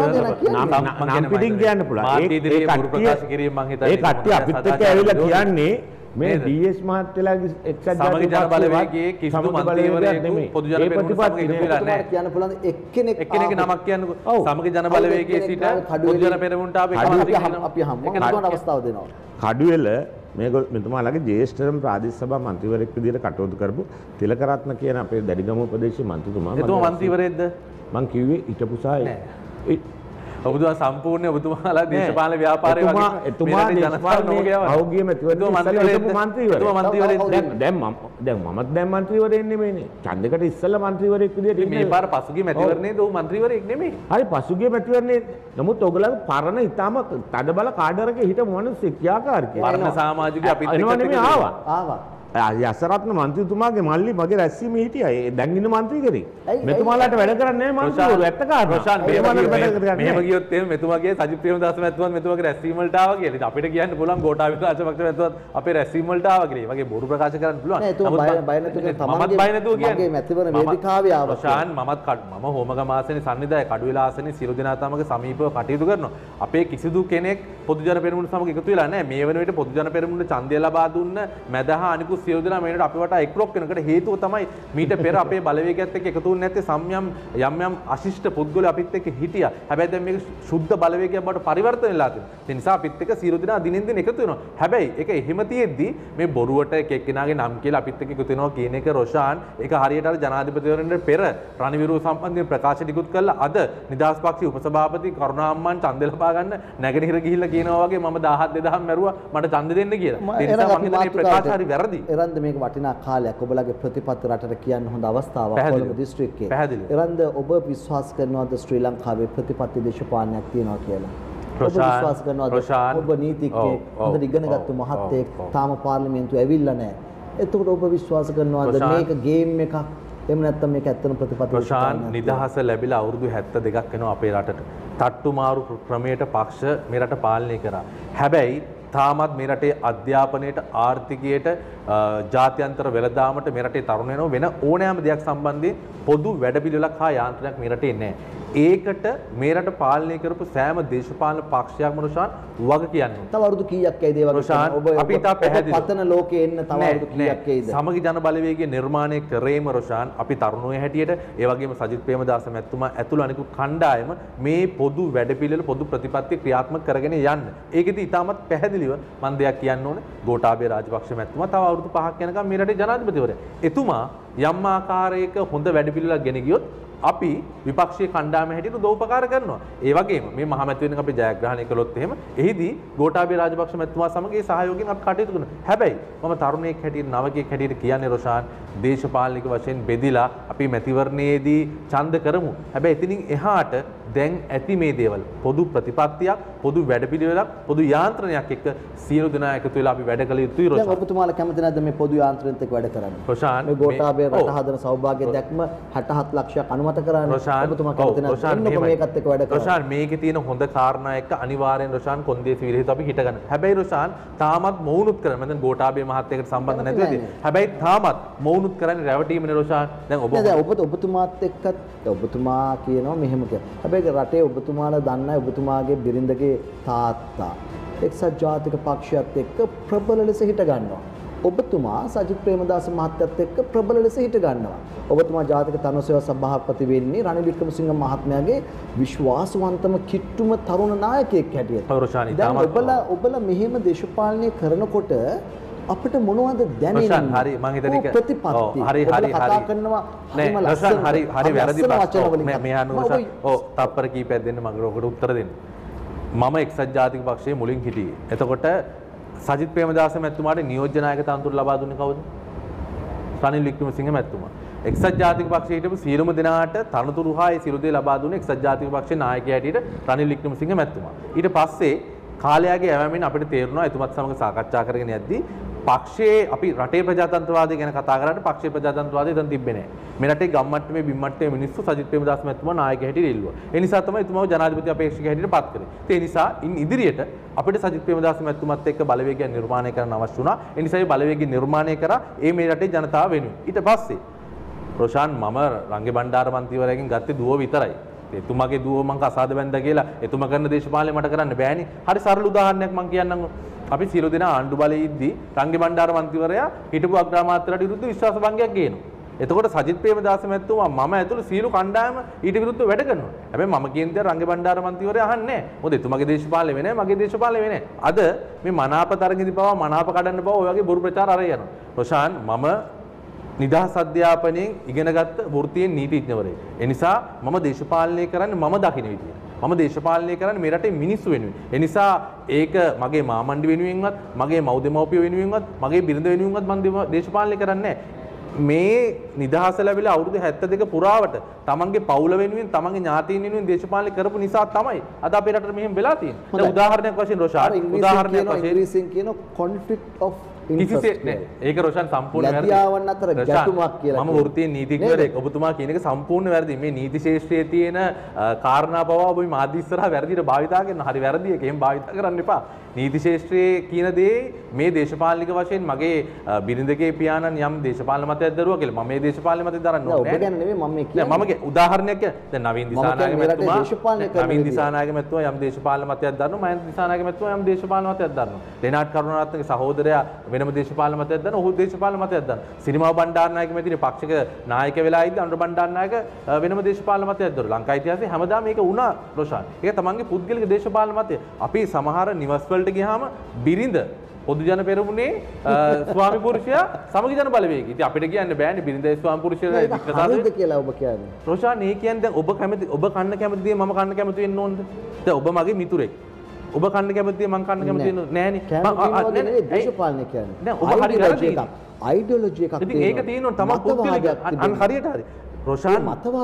නම් පිටින් කියන්න පුළුවන්. ඒ කට්ටිය අපිත් එක්ක ඇවිල්ලා කියන්නේ මේ ඩීඑස් මහත්තයලාගේ එක්සත්
සමගි ජන බලවේගයේ කිසිදු මන්ත්‍රීවරයෙකු පොදු ජන පෙරමුණ සමග ඉඳලා නැහැ.
කියන්න පුළුවන්
එක්කෙනෙක් නමක් කියන්නකෝ. සමගි ජන බලවේගයේ සිට පොදු ජන පෙරමුණට ආපු
අපි හම්බුන අවස්ථාව දෙනවා.
කඩුවෙල මෙතුමාලගේ ජ්‍යෙෂ්ඨතම ප්‍රාදේශ සභා මන්ත්‍රීවරයෙක් විදිහට කටයුතු කරපු තිලකරත්න කියන අපේ දැඩිගම ප්‍රදේශීය මන්ත්‍රීතුමා.
එතුමා මන්ත්‍රීවරයෙක්ද?
මං කිව්වේ හිටපු සාය.
ඔබතුමා සම්පූර්ණ ඔබතුමාලා දේශපාලන ව්‍යාපාරයේ වගේ
එතුමා දේශපාලනයේ අවුගිය මන්ත්‍රීවරයෙක් දැන් මමත් දැන් මන්ත්‍රීවරයෙක් නෙමෙයිනේ. ඡන්දයකට ඉස්සෙල්ලා මන්ත්‍රීවරයෙක් විදියට
මේ පාර පසුගිය මැතිවරණයේද ඔහු මන්ත්‍රීවරයෙක් නෙමෙයි.
හරි පසුගිය මැතිවරණයේ නමුත් ඔයගොල්ලෝ පරණ ඊටම තදබල කාඩරකේ හිටපු මිනිස්සු ක්‍රියාකාරී.
පරණ සමාජිකයෝ අපිත් එක්ක
ආවා. යසරත්න මන්ත්‍රීතුමාගේ මල්ලි මගේ රැස්වීමේ හිටියා. ඒ දැන් ඉන්න මන්ත්‍රී කරේ. මෙතුමාලාට වැඩ කරන්නේ නැහැ මන්ත්‍රීවරු. ඇත්ත කාරණා.
රොෂාන් මෙහෙම ගියොත් එහෙම මෙතුමාගේ සජිත් ප්‍රේමදාස මැතිතුමත් මෙතුමාගේ රැස්වීම වලට ආවා කියලා. ඉතින් අපිට කියන්න පුළුවන් ගෝඨාභය රාජපක්ෂ මැතිතුමත් අපේ රැස්වීම වලට ආවා කියලා. ඒ වගේ බොරු ප්‍රකාශ කරන්න පුළුවන්.
නෑ බය නැතුව කියන්නේ මැතිවරණ වේදිකාවේ ආවා.
රොෂාන් මම හෝමගම ආසනේ සම්නිදාය කඩුවෙල ආසනේ සියලු දෙනා තමග සමීපව කටයුතු කරනවා. අපේ කිසිදු කෙනෙක් පොදු ජන පෙරමුණ සමග එකතු වෙලා නැහැ. මේ වෙන විට පොදු ජන පෙරමුණට ඡන්දය ලබා දුන්න මැදහා අනිකුත් සියලු දෙනා මේකට අපි වටා එක්රොක් වෙනකට හේතුව තමයි මීට පෙර අපේ බලවේගයත් එක්ක එකතු වුනේ නැත්තේ යම් අශිෂ්ට පුද්ගලයෝ අපිත් එක්ක හිටියා. හැබැයි දැන් මේක සුද්ධ බලවේගයක් බවට පරිවර්තන වෙලා තියෙනවා. ඒ නිසා අපිත් එක්ක සියලු දෙනා දිනෙන් දින එකතු වෙනවා. හැබැයි ඒක එහෙම තියෙද්දි මේ බොරුවට එක එක්කෙනාගේ නම් කියලා අපිත් එක්ක එකතු වෙනවා කියන එක රොෂාන් ඒක හරියට අර ජනාධිපතිවරණයට පෙර රණවිරු සම්බන්ධයෙන් ප්‍රකාශ ටිකුත් කළා. අද නිදහස් පක්ෂයේ උපසභාපති කරුණාම්මන් ඡන්දය ලබා ගන්න නැගෙනහිර ගිහිල්ලා කියනවා වගේ මම 1000 2000 මැරුවා මට ඡන්ද දෙන්න කියලා. ඒ නිසා මම හිතන්නේ ප්‍රකාශ හරි වැරදි.
එරන්ද මේක වටිනා කාලයක් ඔබලගේ ප්‍රතිපත්ති රටට කියන්න හොඳ අවස්ථාවක් කොළඹ දිස්ත්‍රික්කයේ. එරන්ද ඔබ විශ්වාස කරනවද ශ්‍රී ලංකාවේ ප්‍රතිපත්ති දේශපාලනයක් තියෙනවා කියලා? ඔබ විශ්වාස කරනවද ඔබ නීතිඥයෙක් හොඳට ඉගෙනගත්තු මහත්තයෙක් තාම පාර්ලිමේන්තුවේ ඇවිල්ලා නැහැ. එතකොට ඔබ විශ්වාස කරනවද මේක ගේම් එකක්? එහෙම නැත්නම් මේක ඇත්තම ප්‍රතිපත්ති
රොෂාන් නිදහස ලැබිලා අවුරුදු 72ක් වෙනවා අපේ රටට. තට්ටු මාරු ක්‍රමයට පක්ෂ මේ රට පාලනය කරා. හැබැයි තාමත් මේ රටේ අධ්‍යාපනයට ආර්ථිකයට ජාත්‍යන්තර වෙළඳාමට මේ රටේ තරුණයෝ වෙන ඕනෑම දෙයක් සම්බන්ධයෙන් පොදු වැඩපිළිවෙලක් හා යාන්ත්‍රණයක් මේ රටේ නැහැ. ඒකට මේ රට පාලනය කරපු සෑම දේශපාලන පක්ෂයක්ම රොෂාන් වග කියන්නේ.
තව අවුරුදු කීයක් ඇයිද ඒ වගේ
ඔබ අපි තා පැහැදිලි
පතන ලෝකේ එන්න තව අවුරුදු කීයක් ඇයිද?
සමගි ජන බලවේගය නිර්මාණය කරේම රොෂාන් අපි තරුණයෝ හැටියට ඒ වගේම සජිත් ප්‍රේමදාස මැතිතුමා ඇතුළු අනිකුත් කණ්ඩායම මේ පොදු වැඩපිළිවෙල පොදු ප්‍රතිපත්ති ක්‍රියාත්මක කරගෙන යන්න. ඒකෙදි ඉතාමත් පැහැදිලිව මම දෙයක් කියන්න ඕනේ. ගෝඨාභය රාජපක්ෂ මැතිතුමා තව අවුරුදු 5ක් යනකම් මේ රටේ ජනාධිපතිවරයා. එතුමා යම් ආකාරයක හොඳ වැඩපිළිවෙලක් ගෙන ගියොත් අපි විපක්ෂීය කණ්ඩායම හැටියට උදව්පකාර කරනවා. ඒ වගේම මේ මහමැති වෙනක අපි ජයග්‍රහණය කළොත් එහෙම එහිදී ගෝඨාභය රාජපක්ෂ මැතිතුමා සමග ඒ සහයෝගයෙන් අපි කටයුතු කරනවා. හැබැයි මම තරුණයෙක් හැටියට නවකයෙක් හැටියට කියන්නේ රොෂාන් දේශපාලනික වශයෙන් බෙදිලා අපි මැතිවරණයේදී ඡන්ද කරමු. හැබැයි එතනින් එහාට දැන් ඇති මේ දේවල් පොදු ප්‍රතිපත්තියක් පොදු වැඩපිළිවෙලක් පොදු යාන්ත්‍රණයක් එක්ක සියලු දෙනා එකතු වෙලා අපි වැඩ කළ යුතුයි රොෂාන්. දැන්
ඔබතුමාලා කැමති නැද්ද මේ පොදු යාන්ත්‍රණයත් එක්ක වැඩ කරන්න?
රොෂාන්
මේ ගෝඨාභය රට හදන සෞභාග්‍ය දැක්ම 67 ලක්ෂයක් අනුමත කරන්නේ. ඔබතුමා කැමති නැද්ද? එන්නකො මේකත් එක්ක වැඩ කරන්න.
රොෂාන් මේකේ තියෙන හොඳ කාරණා එක්ක අනිවාර්යෙන් රොෂාන් කොන්දේසි විරහිත අපි හිට ගන්න. හැබැයි රොෂාන් තාමත් මොවුනුත් කරන මම දැන් ගෝඨාභය මහත්තයාට සම්බන්ධ නැතුව ඉතින්. හැබැයි තාමත් මොවුනුත් කරන්නේ රැවටීමනේ රොෂාන්. දැන්
ඔබතුමාත් එක්කත් ඔබතුමා කියනවා මෙහෙම කියලා. හැබැයි රටේ ඔබතුමාලා දන්නයි ඔබතුමාගේ බිරිඳගේ තාත්තා එක්සත් ජාතික පක්ෂයත් එක්ක ප්‍රබල ලෙස හිට ගන්නවා. ඔබතුමා සජිත් ප්‍රේමදාස මහත්තයත් එක්ක ප්‍රබල ලෙස හිට ගන්නවා. ඔබතුමා ජාතික තරුණ සභාපති වෙන්නේ රනිල් වික්‍රමසිංහ මහත්මයාගේ විශ්වාසවන්තම කිට්ටුම තරුණ නායකයෙක් හැටියට. ඔබලා මෙහෙම දේශපාලනය කරනකොට අපිට මොනවද දැනෙන්නේ?
හරි මම හිතන්නේ
ප්‍රතිපත්ති.
හරි
කතා කරනවා
හරි වැරදි තප්පර කීපයක් දෙන්න මම ඔකට උත්තර දෙන්න. මම එක්සත් ජාතික පක්ෂයේ මුලින් හිටියේ. එතකොට සජිත් ප්‍රේමදාස මැතිතුමාට නියෝජ්‍ය නායක තනතුරු ලබා දුන්නේ කවුද? රනිල් වික්‍රමසිංහ මැතිතුමා. එක්සත් ජාතික පක්ෂයේ හිටපු සියලුම දෙනාට තනතුරු හා ඒ සියලු දේ ලබා දුන්නේ එක්සත් ජාතික පක්ෂයේ නායකයා හැටියට රනිල් වික්‍රමසිංහ මැතිතුමා. ඊට පස්සේ කාලයගේ යෑමෙන් අපිට තේරුණා එතුමත් සමග සාකච්ඡා කරගෙන යද්දී පක්ෂයේ අපි රටේ ප්‍රජාතන්ත්‍රවාදය ගැන කතා කරාට පක්ෂයේ ප්‍රජාතන්ත්‍රවාදය දැන් තිබ්බේ නැහැ. මේ රටේ ගම්මට්ටමේ බිම්මට්ටමේ මිනිස්සු සජිත් ප්‍රේමදාස මැතිතුමා නායකයා හැටියට ඉල්ලුවා. ඒ නිසා තමයි එතුමාව ජනාධිපති අපේක්ෂක හැටියට පත් කරේ. ඒ නිසා ඉදිරියට අපිට සජිත් ප්‍රේමදාස මැතිතුමත් එක්ක බලවේගයක් නිර්මාණය කරන්න අවශ්‍ය වුණා. ඒ නිසා මේ බලවේගය නිර්මාණය කරා මේ රටේ ජනතාව වෙනුවෙන්. ඊට පස්සේ රොෂාන් මම රංගේ බණ්ඩාර මන්ත්‍රීවරයාගෙන් ගත්තේ දුව විතරයි. එතුමාගේ දුව මං කසාද බැඳලා කියලා එතුමා කරන දේශපාලනය මට කරන්න බෑනේ. හරි සරල උදාහරණයක් මං කියන්නම්. අපි සියලු දෙනා ආණ්ඩු බලයේ ඉද්දී රංගේ බණ්ඩාර මන්ත්‍රීවරයා හිටපු අග්‍රාමාත්‍යවරයාට විරුද්ධව විශ්වාස භංගයක් ගේනවා. එතකොට සජිත් ප්‍රේමදාස මැතිතුමා මම ඇතුළු සියලු කණ්ඩායම ඊට විරුද්ධව වැඩ කරනවා. හැබැයි මම කියන දේ රංගේ බණ්ඩාර මන්ත්‍රීවරයා අහන්නේ නැහැ. මොකද එතුමාගේ දේශපාලනය වෙන්නේ මගේ දේශපාලනය වෙන්නේ. අද මේ මනාප තරඟෙදි පවා මනාප කඩන්න බව ඔය වගේ බොරු ප්‍රචාර අරගෙන යනවා. රොෂාන් මම නිදහස් අධ්‍යාපනයෙන් ඉගෙනගත්ත වෘත්තීය නීතිඥවරයෙක්. ඒ නිසා මම දේශපාලනය කරන්නේ මම දකින විදියට. මම දේශපාලනය කරන්නේ මේ රටේ මිනිස්සු වෙනුවෙන්. ඒ නිසා ඒක මගේ මාමණ්ඩි වෙනුවෙන්වත්, මගේ මව් දෙමව්පිය වෙනුවෙන්වත්, මගේ බිරිඳ වෙනුවෙන්වත් මම දේශපාලනය කරන්නේ නැහැ. මේ නිදහස ලැබිලා අවුරුදු 72 පුරාවට තමන්ගේ පවුල වෙනුවෙන්, තමන්ගේ ඥාතීන් වෙනුවෙන් දේශපාලනය කරපු නිසා තමයි අද අපේ රටට මෙහෙම වෙලා තියෙන්නේ. දැන් උදාහරණයක් වශයෙන් රොෂාන් උදාහරණයක් වශයෙන්
ඉංග්‍රීසියෙන් කියන conflict of interest
ඒක රොෂන් සම්පූර්ණ වැරදි.
ලැබියාවන් අතර ගැටුමක් කියලා.
මම වෘත්තීය නීතිඥයෙක්. ඔබතුමා කියන එක සම්පූර්ණ වැරදි. මේ නීති ශාස්ත්‍රයේ තියෙන කාරණා පවා ඔබ මාධ්‍ය ඉස්සරහා වැරදිට භාවිතා කරන හරි වැරදි එක. එහෙම භාවිතා කරන්න එපා. නීති ශාස්ත්‍රයේ කියන දේ මේ දේශපාලනික වශයෙන් මගේ බිරිඳගේ පියාණන් යම් දේශපාලන මතයක් දරුවා කියලා මම මේ දේශපාලන මතය දරන්න ඕනේ
නෑ. ඔබ ගැන නෙමෙයි මම මේ කියන්නේ.
මම උදාහරණයක් දැන් නවීන් දිසානායක මැතිතුමා යම් දේශපාලන මතයක් දරනවා. මයන්ත දිසානායක මැතිතුමා යම් දේශපාලන මතයක් දරනවා. ලෙනාඩ් කරුණාරත්නගේ සහෝදරයා වෙනම දේශපාලන මතයක් දරනවා. ඔහු දේශපාලන මතයක් දරනවා. සිරිමාව බණ්ඩාරනායක මැතිනේ පක්ෂික නායක වෙලා ඉද්දි අනුර බණ්ඩාරනායක වෙනම දේශපාලන මතයක් දරනවා. ලංකා ඉතිහාසයේ හැමදාම මේක වුණා රොෂාන්. ඒක තමන්ගේ පුද්ගලික දේශපාලන මතය. අපි සමහර නිවස් වලට ගියාම බිරිඳ පොදු ජන පෙරමුණේ ස්වාමි පුරුෂයා සමගි ජන බලවේගය. ඉතින් අපිට කියන්න බෑනේ බිරිඳයි ස්වාමි පුරුෂයා
හරිද කියලා ඔබ කියන්නේ.
රොෂාන් මේ කියන්නේ දැන් ඔබ කැමති ඔබ කන්න කැමති දේ මම කන්න කැමති වෙන්න ඕනද? දැන් ඔබ මගේ මිතුරෙක්. ඔබ කන්න කැමති දේ මම කන්න කැමති වෙන්න නෑනේ.
දේශපාලනය කියන්නේ.
දැන් ඔබ හරි වැරදි එකක්.
අයිඩියොලොජි එකක්
තියෙනවා. ඉතින් ඒක තියෙනවා තමයි පුද්ගලික අන් හරියට හරි. රොෂාන්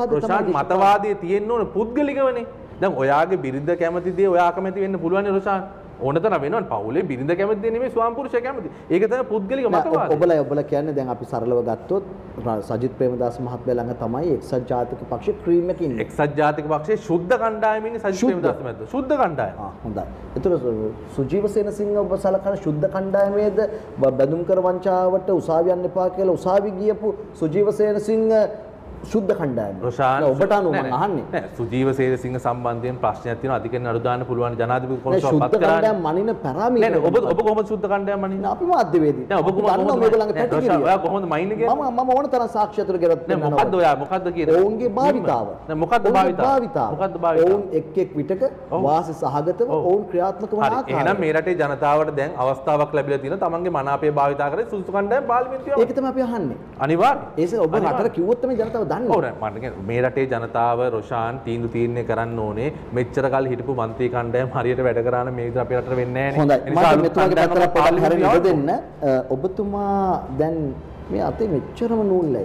මතවාදයේ තියෙන්න ඕන පුද්ගලිකවනේ. දැන් ඔයාගේ බිරිඳ කැමති දේ ඔයා කැමති වෙන්න පුළුවන් නේ රොෂාන්. ඕනතරම් වෙනවනේ පවුලේ බිරිඳ කැමති දේ නෙමෙයි ස්වාමි පුරුෂයා කැමති. ඒක තමයි පුද්ගලික මතවාදය.
ඔබලා කියන්නේ දැන් අපි සරලව ගත්තොත් සජිත් ප්‍රේමදාස මහත්මයා ළඟ තමයි එක්සත් ජාතික පක්ෂේ ක්‍රීම් එකේ ඉන්නේ.
එක්සත් ජාතික පක්ෂයේ ශුද්ධ කණ්ඩායමේ ඉන්නේ සජිත් ප්‍රේමදාස මහත්මයා. ශුද්ධ කණ්ඩායම.
හොඳයි. ඒතර සුජීව සේනසිංහ ඔබ සලකන ශුද්ධ කණ්ඩායමේද බැඳුම් කර වංචාවට උසාවිය යන්න එපා කියලා උසාවි ගියපු සුජීව සේනසිංහ සුද්ධ කණ්ඩායම.
රොෂාන්
ඔබට අනුව මම අහන්නේ.
නෑ සුජීව සේනසිංහ සම්බන්ධයෙන් ප්‍රශ්නයක් තියෙනවා. අධිකරණ අඩු දාන්න පුළුවන් ජනාධිපති කොමිසම පත් කරා.
කණ්ඩායම මනින පැරාමීටර.
නෑ ඔබ කොහොමද සුද්ධ කණ්ඩායම මනින්නේ?
අපි මාධ්‍යවේදී.
නෑ ඔබ කොහොමද
මේගොල්ලන්ගේ පැටිගිරිය.
ඔයා කොහොමද මයින්නේ කියන්නේ?
මම ඕන තරම් සාක්ෂි අතර ගෙරත්
නෑ මොකද්ද ඔයා මොකද්ද කියන්නේ?
ඔවුන්ගේ භාවිතාව.
නෑ මොකද්ද භාවිතාව? මොකද්ද භාවිතාව?
ඔවුන් එක් විටක වාසි සහගතව ඔවුන් ක්‍රියාත්මක වන ආකාරය.
එහෙනම් මේ රටේ ජනතාවට දැන් අවස්ථාවක් ලැබිලා තියෙනවා තමන්ගේ මනාපය භාවිතා කරලා සුසු කණ්ඩායම පාර්ලිමේන්තුවේ.
ඒක තමයි අපි අහන්නේ.
අනිවාර්යයෙන්.
ඒක ඔබ රටට කිව්වොත් තමයි ජනතාව දන්නේ.
ඔව් නෑ මට මේ රටේ ජනතාව රොෂාන් තීන්දුව කරන්න ඕනේ. මෙච්චර කල් හිටපු මන්ත්‍රී කණ්ඩායම හරියට වැඩ කරා නම් මේ විදිහට අපේ රටට වෙන්නේ නැහැ නේ.
හොඳයි. මම මෙතුමාගේ පැත්තට පොඩ්ඩක් හැරෙන්න ඉඩ දෙන්න. ඔබතුමා දැන් මේ අතේ මෙච්චරම නූල්ලයි.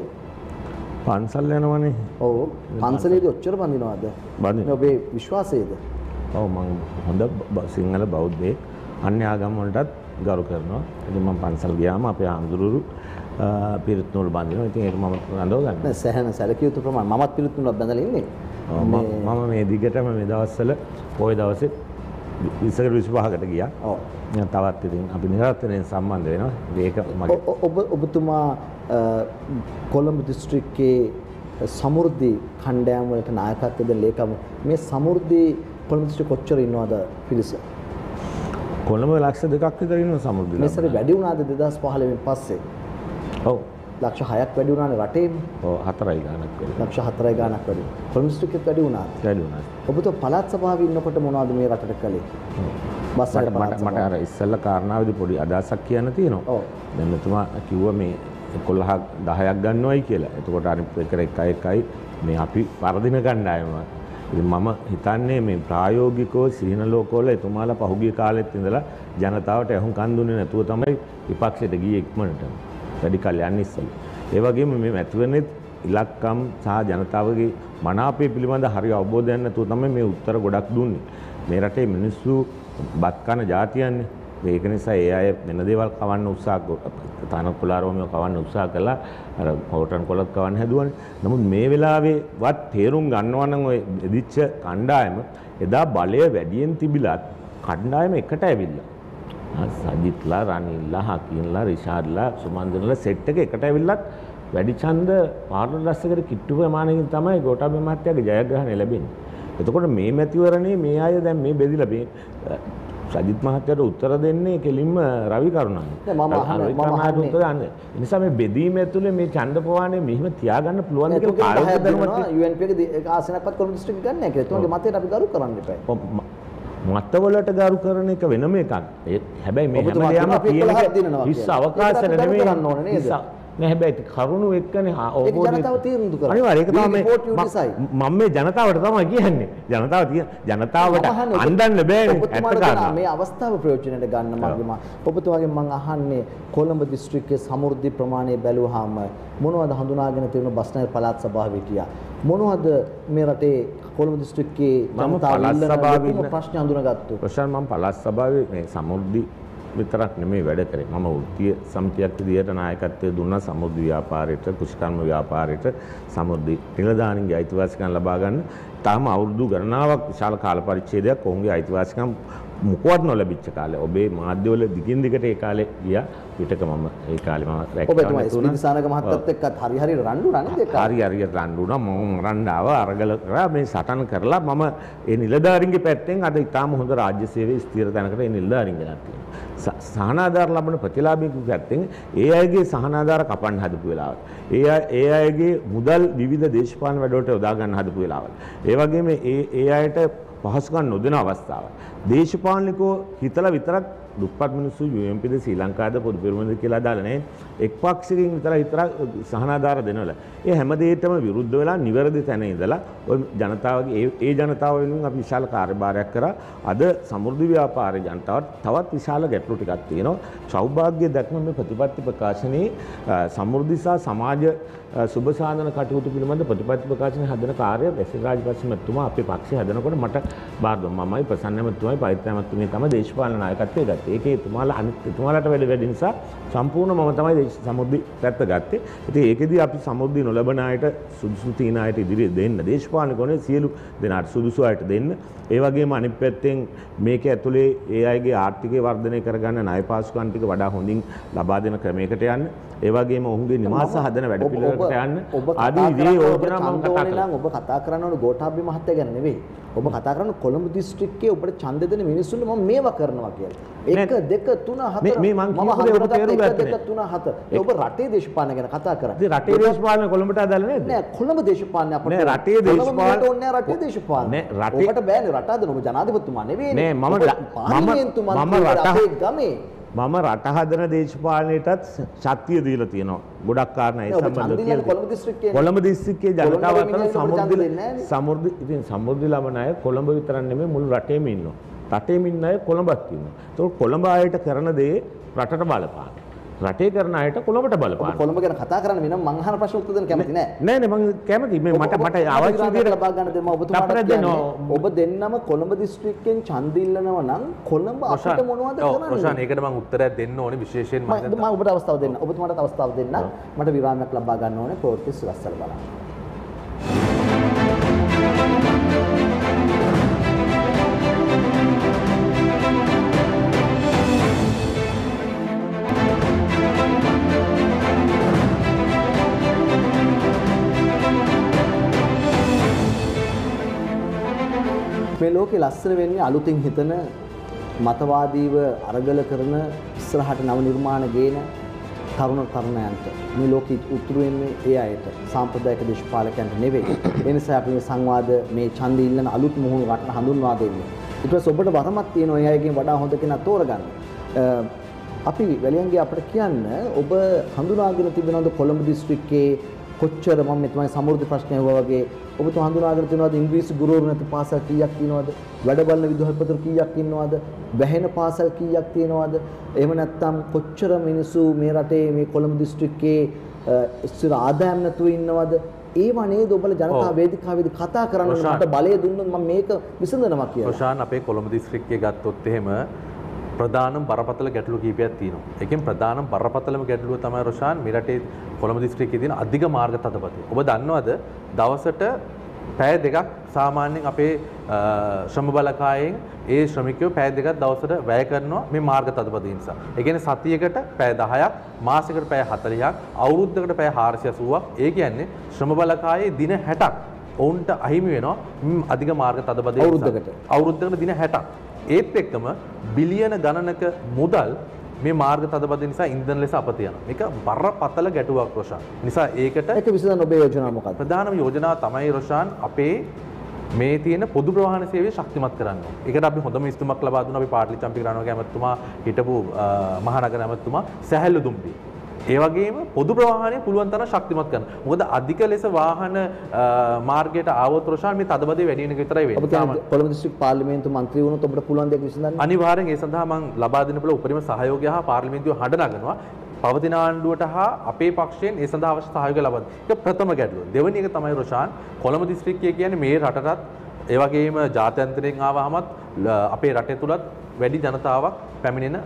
පන්සල් යනවනේ.
ඔව්. පන්සලේදී ඔච්චර බඳිනවද? බඳින. ඔබේ විශ්වාසයේද?
ඔව් මම හොඳ සිංහල බෞද්ධයෙක්. අන්‍ය ආගම් වලටත් ගරු කරනවා. ඉතින් මම පන්සල් ගියාම අපේ ආඳුරුරු පිරිත් නූල් බඳිනවා. ඉතින් ඒක මම රඳව ගන්නවා.
නෑ සෑහෙන සැලකිය යුතු ප්‍රමාණය. මමත් පිරිත් නූලක් බඳලා ඉන්නේ.
මම මේ දිගටම මේ දවස්වල පොයි දවසේ 20-25කට ගියා.
ඔව්.
මම තවත් ඉතින් අපි නිරන්තරයෙන් සම්බන්ධ වෙනවා. ඒක මගේ
ඔබතුමා කොළඹ දිස්ත්‍රික්කයේ සමෘද්ධි කණ්ඩායම වලට නායකත්වය දෙන ලේකම් මේ සමෘද්ධි කොළඹ දිස්ත්‍රික්ක කොච්චර ඉන්නවද පිරිස?
කොළඹ ලක්ෂ 2ක් විතර ඉන්නවා සමෘද්ධි.
මේ සැරේ වැඩි වුණාද 2015 පස්සේ?
ඔව්.
ලක්ෂ 6ක් වැඩි වුණානේ රටේම.
ඔව් 4යි ගාණක් වැඩි.
ලක්ෂ 4යි ගාණක් වැඩි. කොළඹ දිස්ත්‍රික්කෙත් වැඩි වුණාද?
වැඩි වුණා.
ඔබතුමා පළාත් සභාවේ ඉන්නකොට මොනවද මේ රටට කළේ?
මට අර ඉස්සෙල්ලා කාරණාවේදී පොඩි අදහසක් කියන්න තියෙනවා.
ඔව්.
දැන් මෙතුමා කිව්වා මේ 11ක් 10ක් ගන්නවයි කියලා. එතකොට අනිත් එකට එකයි මේ අපි වර්ධින කණ්ඩායම. ඉතින් මම හිතන්නේ මේ ප්‍රායෝගිකව සිහින ලෝකවල එතුමාලා පහුගිය කාලෙත් ඉඳලා ජනතාවට අහුම්කන් දුන්නේ නැතුව තමයි විපක්ෂයට ගියේ ඉක්මනට. වැඩි කල් යන්නේ ඉස්සෙල්ලා. ඒ වගේම මේ මැතිවරණෙත් ඉලක්කම් සහ ජනතාවගේ මනාපය පිළිබඳ හරි අවබෝධයක් නැතුව තමයි මේ උත්තර ගොඩක් දුන්නේ. මේ රටේ මිනිස්සු බත් කන જાතියන්නේ. ඒක නිසා ඒ අය වෙන දේවල් කවන්න උත්සාහ තනකොළාරෝමිය කවන්න උත්සාහ කළා. අර හෝටන් කොලත් කවන්න හැදුවානේ. නමුත් මේ වෙලාවේවත් තේරුම් ගන්නවා නම් ඔය එදිච්ච කණ්ඩායම එදා බලය වැඩියෙන් තිබිලත් කණ්ඩායම එකට ඇවිල්ලා. සජිත්ලා රනිල්ලා හකින්ලා රිෂාඩ්ලා සුමන්දනලා සෙට් එක එකට ඇවිල්ලත් වැඩි ඡන්ද පාර්ලිමේන්තු රැස්කර කිට්ටු ප්‍රමාණයකින් තමයි ගෝඨාභය මහත්තයාගේ ජයග්‍රහණය ලැබෙන්නේ. එතකොට මේ මැතිවරණේ මේ අය දැන් මේ බෙදිලා මේ සජිත් මහත්තයාට උත්තර දෙන්නේ කෙලින්ම රවි කරුණානි. ඒ නිසා මේ බෙදීම ඇතුලේ මේ ඡන්ද ප්‍රමාණය මෙහිම තියාගන්න පුළුවන් කියලා කාර්යයක් කරනවා. UNP එක ආසනයක්වත් කොළඹ දිස්ත්‍රික්ක ගන්න නැහැ කියලා. ඒතුමගේ මතයට අපි ගරු කරන්න එපා. මතවලට ගරු කරන එක වෙනම එකක්. හැබැයි මේ හැමදේම තියෙන හිස් අවකාශ නෙමෙයි කරන්න ඕනේ නේද? නෑ හැබැයි කරුණු එක්කනේ
ඒක ජනතාව තීරණය කරනවා.
අනිවාර්යයෙන් ඒක තමයි මම මේ ජනතාවට තමයි කියන්නේ. ජනතාවට අන්දන්න බෑනේ ඇත්ත කාරණා.
මේ අවස්ථාව ප්‍රයෝජනයට ගන්න ඔබතුමාගෙන් මම අහන්නේ කොළඹ දිස්ත්‍රික්කයේ සමෘද්ධි ප්‍රමාණය බැලුවාම මොනවද හඳුනාගෙන තියෙන බස්නාහිර පළාත් සභාවේ හිටියා? මොනවද මේ රටේ කොළඹ දිස්ත්‍රික්කයේ ජනතාව ඉල්ලන ප්‍රශ්න හඳුනාගත්තු?
ප්‍රශ්න මම පළාත් සභාවේ මේ සමෘද්ධි විතරක් නෙමෙයි වැඩ කරේ. මම වෘත්තීය සමිතියක් විදිහට නායකත්වය දුන්නා සමුද්‍ර ව්‍යාපාරයට, කෘෂිකර්ම ව්‍යාපාරයට, සමුද්‍ර නිලධාරීන්ගේ අයිතිවාසිකම් ලබා ගන්න. තාම අවුරුදු ගණනාවක් විශාල කාල පරිච්ඡේදයක් ඔවුන්ගේ අයිතිවාසිකම් මොකවත් නොලැබිච්ච කාලේ. ඔබේ මාධ්‍යවල දිගින් දිගට ඒ කාලේ ගියා. පිටක මම ඒ කාලේ මම
ඔබතුමා ස්පිරිසානක මහත්තයත් එක්කත් හරි රණ්ඩු නේද ඒක?
හරි රණ්ඩු වුණා. මම රණ්ඩාව අරගල කරා මේ සටන් කරලා මම ඒ නිලධාරීන්ගේ පැත්තෙන් අද ඉතාම හොඳ රාජ්‍ය සේවයේ ස්ථිර තැනකට ඒ නිලධාරීන් ගෙනත් තියෙනවා. සහනාධාර ලබන ප්‍රතිලාභිකු පැත්තෙන් ඒ අයගේ සහනාධාර කපන්න හදපු වෙලාවට. ඒ අයගේ මුදල් විවිධ දේශපාලන වැඩවලට යොදා ගන්න හදපු වෙලාවට. ඒ වගේම ඒ අයට පහසුකම් නොදෙන අවස්ථාවක්. දේශපාලනිකෝ හිතලා විතරක් දුප්පත් මිනිස්සු UMPද ශ්‍රී ලංකාවද පොදු පෙරමුණද කියලා දාලා නැහැ. එක් පක්ෂයකින් විතරක් සහනාධාර දෙනවල. ඒ හැම දෙයකටම විරුද්ධ වෙලා නිවැරදි තැන ඉඳලා ඔය ජනතාවගේ ඒ ජනතාව වෙනුවෙන් අපි විශාල කාර්යභාරයක් කරා. අද සමෘද්ධි ව්‍යාපාරේ ජනතාවට තවත් විශාල ගැටලු ටිකක් තියෙනවා. සෞභාග්‍ය දැක්ම මේ ප්‍රතිපත්ති ප්‍රකාශනයේ සමෘද්ධි සහ සමාජ සුබ සාධන කටයුතු පිළිබඳ ප්‍රතිපත්ති ප්‍රකාශනය හදන කාර්යය බැසිල් රාජපක්ෂ මැතිතුමා අපේ පක්ෂය හදනකොට මට බාර දුන්නා. මමයි ප්‍රසන්න මැතිතුමයි පවිත්‍ර මැතිතුමයි තමයි දේශපාලන නායකත්වය ගත්තේ. ඒකේ තුමාලට වැඩ නිසා සම්පූර්ණ මම තමයි සමෘද්ධි පැත්ත ගත්තේ. ඉතින් ඒකෙදී අපි සමෘද්ධි නොලබන අයට සුදුසු තියන අයට ඉදිරියේ දෙන්න. දේශපාලන ගුණේ සියලු දෙනාට සුදුසු අයට දෙන්න. ඒ වගේම අනිත් පැත්තෙන් මේක ඇතුලේ ඒ අයගේ ආර්ථිකය වර්ධනය කරගන්න ණය පාසුකම් ටික වඩා හොඳින් ලබා දෙන ක්‍රමයකට යන්න. ඒ වගේම ඔවුන්ගේ නිවාස හදන වැඩ පිළිවෙලකට යන්න. ආදී විදිහේ යෝජනා මම කතා කරනවා.
ඔබ කතා කරන්න ඕන ගෝඨාභය මහත්තයා ගැන නෙවෙයි. ඔබ කතා කරන්නේ කොළඹ දිස්ත්‍රික්කයේ ඔබට ඡන්ද දෙන මිනිස්සුන්ට මම මේවා කරනවා කියලා. 1 2 3 4
මේ මං කියපු ඔබ තේරුම් ගත්තේ
1 2 3 4. ඔබ රටේ දේශපාලන ගැන කතා කරන්නේ.
ඉතින් රටේ දේශපාලන කොළඹට අදාළ නේද?
නෑ කොළඹ දේශපාලන අපිට
නෑ රටේ දේශපාලන
ඕනේ නෑ රටේ දේශපාලන.
නෑ රටේ
ඔබට බෑනේ රට හදන ඔබ ජනාධිපතිතුමා නෙවෙයිනේ.
නෑ මම රට හදන දේශපාලනයටත් ශක්තිය දීලා තියෙනවා. ගොඩක් කාරණා ඒ සම්බන්ධව කොළඹ දිස්ත්‍රික්කයේ ජනතාව අතර සමෘද්ධි ලබන අය කොළඹ විතරක් නෙමෙයි මුළු රටේම ඉන්නවා. රටේම ඉන්න අය කොළඹත් ඉන්නවා. ඒක කොළඹ අයට කරන දේ රටට බලපාන. රටේ කරන අයට කොළඹට බලපාන.
කොළඹ ගැන කතා කරන්න වෙනම් මං අහන ප්‍රශ්න උත්තර දෙන්න කැමති නෑ.
නෑ මං කැමති. මේ මට අවශ්‍ය විදිහට
ලබා ගන්න දෙන්න ඔබතුමාට කියන්නේ. ඔබ දෙන්නම කොළඹ දිස්ත්‍රික්කයෙන් ඡන්ද ඉල්ලනවා නම් කොළඹ අපිට මොනවද කරන්නේ?
රොෂාන් ඒකට මං උත්තරයක් දෙන්න ඕනේ විශේෂයෙන්
මම ඔබට අවස්ථාව දෙන්න. ඔබතුමාට අවස්ථාව දෙන්න. මට විරාමයක් ලබා ගන්න ඕනේ ප්‍රවෘත්ති සුවස්සල බලන්න. මේ ලෝකේ ලස්සන වෙන්නේ අලුතින් හිතන මතවාදීව අරගල කරන ඉස්සරහට නව නිර්මාණ ගේන තරුණයන්ට මේ ලෝකෙ උතුරු වෙන්නේ ඒ අයට සාම්ප්‍රදායික දේශපාලකයන්ට නෙවෙයි. ඒ නිසා අපි මේ සංවාද මේ ඡන්ද ඉල්ලන අලුත් මුහුණු රටට හඳුන්වා දෙන්නේ. ඊට පස්සේ ඔබට වරමක් තියෙනවා ඒ අයගෙන් වඩා හොඳ කෙනා තෝරගන්න. අපි වැලියන්ගේ අපිට කියන්න ඔබ හඳුනාගෙන තිබෙනවද කොළඹ දිස්ත්‍රික්කයේ කොච්චර මම මෙතනයි සමෘද්ධි ප්‍රශ්නය වගේ ඔබතුමා හඳුනාගෙන තියෙනවද ඉංග්‍රීසි ගුරුවරු නැති පාසල් කීයක් තියෙනවද වැඩ බලන විදුහල්පතිවරු කීයක් ඉන්නවද වැහෙන පාසල් කීයක් තියෙනවද එහෙම නැත්නම් කොච්චර මිනිස්සු මේ රටේ මේ කොළඹ දිස්ත්‍රික්කයේ ස්ථිර ආදායම් නැතුව ඉන්නවද ඒවා නේද ඔබලා ජනතා වේදිකාවේදී කතා කරන්න මට බලය දුන්නොත් මම මේක විසඳනවා කියලා. රොෂාන්
අපේ කොළඹ දිස්ත්‍රික්කයේ ගත්තොත් එහෙම ප්‍රධානම බරපතල ගැටලු කීපයක් තියෙනවා. ඒකෙන් ප්‍රධානම බරපතලම ගැටලුව තමයි රොෂාන් මේ රටේ කොළඹ දිස්ත්‍රික්කයේ තියෙන අධික මාර්ග තදබදය. ඔබ දන්නවද දවසට පැය දෙකක් සාමාන්‍යයෙන් අපේ ශ්‍රම බලකායෙන් ඒ ශ්‍රමිකයෝ පැය දෙකක් දවසට වැය කරනවා මේ මාර්ග තදබදය නිසා. ඒ කියන්නේ සතියකට පැය 10ක්, මාසයකට පැය 40ක්, අවුරුද්දකට පැය 480ක්. ඒ කියන්නේ ශ්‍රම බලකායේ දින 60ක් ඔවුන්ට අහිමි වෙනවා අධික මාර්ග තදබදය නිසා. අවුරුද්දකට දින 60ක්. ඒත් එක්කම බිලියන ගණනක මුදල් මේ මාර්ග තදබදය නිසා ඉන්ධන ලෙස අපත යනවා. මේක බරපතල ගැටුවක් රොෂාන්. නිසා ඒක
විසඳන්න ඔබේ යෝජනාව මොකක්ද?
ප්‍රධානම යෝජනාව තමයි රොෂාන් අපේ මේ තියෙන පොදු ප්‍රවාහන සේවය ශක්තිමත් කරන්න ඕනේ. ඒකට අපි හොඳම ඉස්තුමක් ලබා දුන්නා. අපි පාටලි චම්පික රණවගේ ඇමතුමා හිටපු මහනගර ඇමතුමා සැහැල්ලු දුම්බී. ඒ වගේම පොදු ප්‍රවාහනය පුළුවන් තරම් ශක්තිමත් කරන්න. මොකද අධික ලෙස වාහන මාර්ගයට ආවොත් රොෂාන් මේ තදබදය වැඩි වෙන එක විතරයි වෙන්නේ.
ඔබ කියන්නේ කොළඹ දිස්ත්‍රික් පාර්ලිමේන්තු මන්ත්‍රී වුණොත් ඔබට පුළුවන් දෙයක් විසඳන්න?
අනිවාර්යෙන් ඒ සඳහා මම ලබා දෙන්න පුළුවන් උපරිම සහයෝගය හා පාර්ලිමේන්තුව හඬ නගනවා. පවතින ආණ්ඩුවට හා අපේ පක්ෂයෙන් ඒ සඳහා අවශ්‍ය සහයෝගය ලබා දෙන්න. ඒක ප්‍රථම ගැටලුව. දෙවෙනි එක තමයි රොෂාන් කොළඹ දිස්ත්‍රික්කය කියන්නේ මේ රටටත් ඒ වගේම ජාත්‍යන්තරයෙන් ආවහමත් අපේ රටේ තුලත් වැඩි ජනතාවක් පැමිණෙන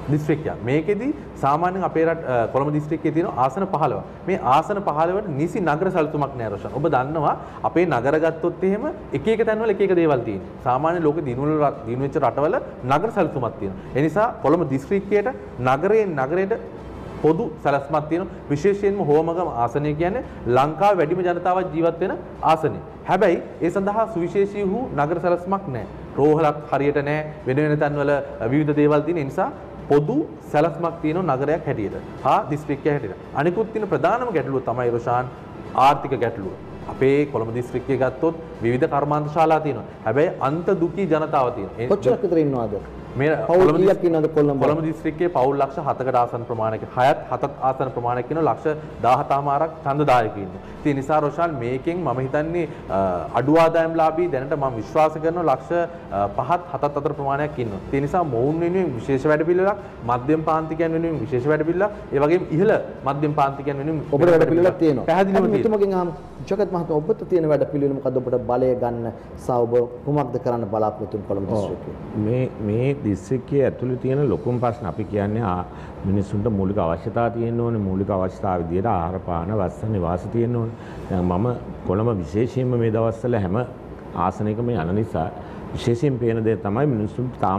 දිස්ත්‍රික්කයක්. මේකෙදි සාමාන්‍යයෙන් අපේ රට කොළඹ දිස්ත්‍රික්කයේ තියෙන ආසන 15. මේ ආසන 15ට නිසි නගර සැලසුමක් නෑ රොෂන්. ඔබ දන්නවා අපේ නගර ගත්තොත් එහෙම එක එක තැන්වල එක එක දේවල් තියෙනවා. සාමාන්‍ය ලෝකෙ දිනු වෙච්ච රටවල නගර සැලසුමක් තියෙනවා. ඒ නිසා කොළඹ දිස්ත්‍රික්කයට නගරයට පොදු සැලැස්මක් තියෙනවා. විශේෂයෙන්ම හෝමගම ආසනය කියන්නේ ලංකාවේ වැඩිම ජනතාවක් ජීවත් වෙන ආසනය. හැබැයි ඒ සඳහා සුවිශේෂී වූ නගර සැලැස්මක් නැහැ. රෝහලක් හරියට නැහැ. වෙන වෙන තැන්වල විවිධ දේවල් තියෙන නිසා පොදු සැලැස්මක් තියෙන නගරයක් හැටියට හා දිස්ත්‍රික්කයක් හැටියට. අනිකුත් තියෙන ප්‍රධානම ගැටලුව තමයි රොෂාන් ආර්ථික ගැටලුව. අපේ කොළඹ දිස්ත්‍රික්කයේ ගත්තොත් විවිධ කර්මාන්ත ශාලා තියෙනවා. හැබැයි අන්ත දුකී ජනතාව තියෙනවා.
කොච්චරක් විතර ඉන්නවද?
මේ
පවුල් කීයක් ඉන්නවද කොළඹ
දිස්ත්‍රික්කයේ පවුල් ලක්ෂ 7කට ආසන ප්‍රමාණයක 7ත් ආසන ප්‍රමාණයක ඉන්න ලක්ෂ 17මාරක් ඡන්දදායකයෝ ඉන්නවා. ඒ නිසා රොෂාන් මේකෙන් මම හිතන්නේ අඩු ආදායම්ලාභී දැනට මම විශ්වාස කරන ලක්ෂ 5ත් 7ත් අතර ප්‍රමාණයක් ඉන්නවා. ඒ නිසා මොවුන් වෙනුවෙන් විශේෂ වැඩපිළිවෙලක්, මධ්‍යම පාන්තිකයන් වෙනුවෙන් විශේෂ වැඩපිළිවෙලක්, ඒ වගේම ඉහළ මධ්‍යම පාන්තිකයන් වෙනුවෙන්
ඔබට වැඩපිළිවෙලක් තියෙනවා.
පැහැදිලිවම
මෙතුමගෙන් අහමු ජගත් මහත්මයා ඔබට තියෙන වැඩපිළිවෙල මොකද්ද? ඔබට බලය ගන්න සහ ඔබ කුමක්ද කරන්න බලාපොරොත්තු වෙන කොළඹ දිස්ත්‍රික්කයේ?
මේ දිස්ත්‍රික්කයේ ඇතුළේ තියෙන ලොකුම ප්‍රශ්න අපි කියන්නේ මිනිස්සුන්ට මූලික අවශ්‍යතා තියෙන්න ඕනේ. මූලික අවශ්‍යතා විදියට ආහාර පාන වස්ත්‍ර නිවාස තියෙන්න ඕනේ. දැන් මම කොළඹ විශේෂයෙන්ම මේ දවස්වල හැම ආසනයකම යන නිසා විශේෂයෙන් පේන දේ තමයි මිනිස්සුන්ට තාම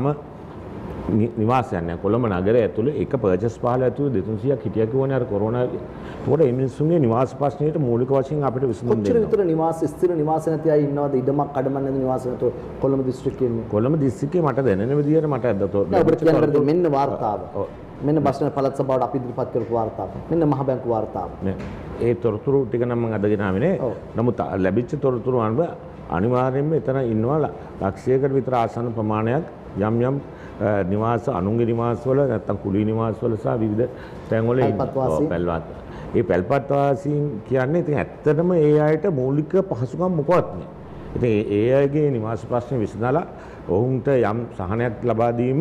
නිවාසයක් නැහැ. කොළඹ නගරය ඇතුළේ එක පර්චස් පහල ඇතුළේ 200ක් හිටියා කියවනේ අර කොරෝනා. ඒකට මේ මිනිස්සුන්ගේ නිවාස ප්‍රශ්නයට මූලික වශයෙන් අපිට විසඳුම් දෙන්න.
කොච්චර විතර නිවාස ස්ථිර නිවාස නැති අය ඉන්නවද? ඉඩමක් කඩමක් නැති නිවාස නැතුව කොළඹ දිස්ත්‍රික්කයේ ඉන්නේ.
කොළඹ දිස්ත්‍රික්කයේ මට දැනෙන විදියට මට
ඔබට කියන්න මෙන්න වාර්තාව. මෙන්න බස්න පළාත් සභාවට අපි ඉදිරිපත් කරපු වාර්තාව. මෙන්න මහ බැංකු වාර්තාව.
ඒ තොරතුරු ටික නම් මම අදගෙන ආවේ නේ. නමුත් ලැබිච්ච තොරතුරු අනුව අනිවාර්යයෙන්ම එතන ඉන්නවා ලක්ෂයකට විතර ආසන ප්‍රමාණයක් යම් නිවාස අනුන්ගේ නිවාසවල නැත්නම් කුලී නිවාසවල සහ විවිධ තැන්වල පැල්පත්. ඒ පැල්පත් වාසීන් කියන්නේ ඉතින් ඇත්තටම ඒ අයට මූලික පහසුකම් මොකවත් නැහැ. ඉතින් ඒ අයගේ නිවාස ප්‍රශ්න විසඳලා ඔවුන්ට යම් සහනයක් ලබා දීම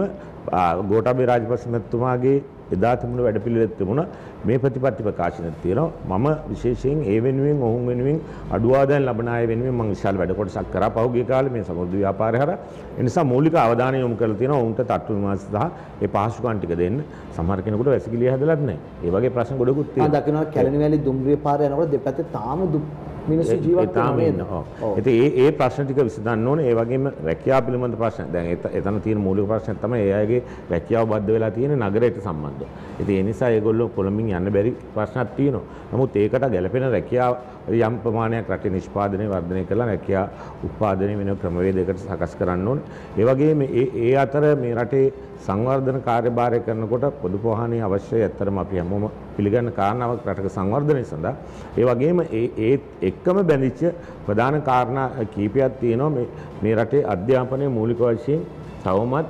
ගෝඨාභය රාජපක්ෂ මැතිතුමාගේ එදා තිබුණ වැඩපිළිවෙලක් තිබුණා. මේ ප්‍රතිපත්ති ප්‍රකාශනයක් තියෙනවා. මම විශේෂයෙන් ඒ වෙනුවෙන් ඔවුන් වෙනුවෙන් අඩු ආදායම් ලබන අය වෙනුවෙන් මම විශාල වැඩ කොටසක් කරා පහුගිය කාලේ මේ සමුද්‍ර ව්‍යාපාරය හරහා. ඒ නිසා මූලික අවධානය යොමු කරලා තියෙනවා ඔවුන්ට තට්ටු නිවාස සහ ඒ පහසුකම් ටික දෙන්න. සමහර කෙනෙකුට වැසිකිළිය හැදලත් නැහැ. ඒ වගේ ප්‍රශ්න ගොඩකුත් තියෙනවා.
මම දකිනවා කැලණිවැලි දුම්රිය පාරේ යනකොට දෙපැත්තේ තාම මිනිස්සු ජීවත් වෙනවා.
ඉතින් ඒ ප්‍රශ්න ටික විසඳන්න ඕනේ. ඒ වගේම රැකියාව පිළිබඳ ප්‍රශ්න. දැන් එතන තියෙන මූලික ප්‍රශ්නය තමයි ඒ අයගේ රැකියාව බද්ධ වෙලා තියෙන නගරයට සම්බන්ධව. ඉතින් ඒ නිසා ඒගොල්ලෝ කොළඹින් යන්න බැරි ප්‍රශ්නක් තියෙනවා. නමුත් ඒකට ගැළපෙන රැකියාව යම් ප්‍රමාණයක් රටේ නිෂ්පාදනය වර්ධනය කරලා රැකියාව උත්පාදනය වෙන ක්‍රමවේදයකට සකස් කරන්න ඕනේ. ඒ වගේම ඒ අතර මේ රටේ සංවර්ධන කාර්යභාරය කරනකොට පොදු පොහානේ අවශ්‍යයි. ඇත්තටම අපි හැමෝම පිළිගන්න කාරණාවක් රටක සංවර්ධනය සඳහා. ඒ වගේම ඒ එක්කම බැඳිච්ච ප්‍රධාන කාරණා කීපයක් තියෙනවා. මේ රටේ අධ්‍යාපනයේ මූලික වශයෙන් තවමත්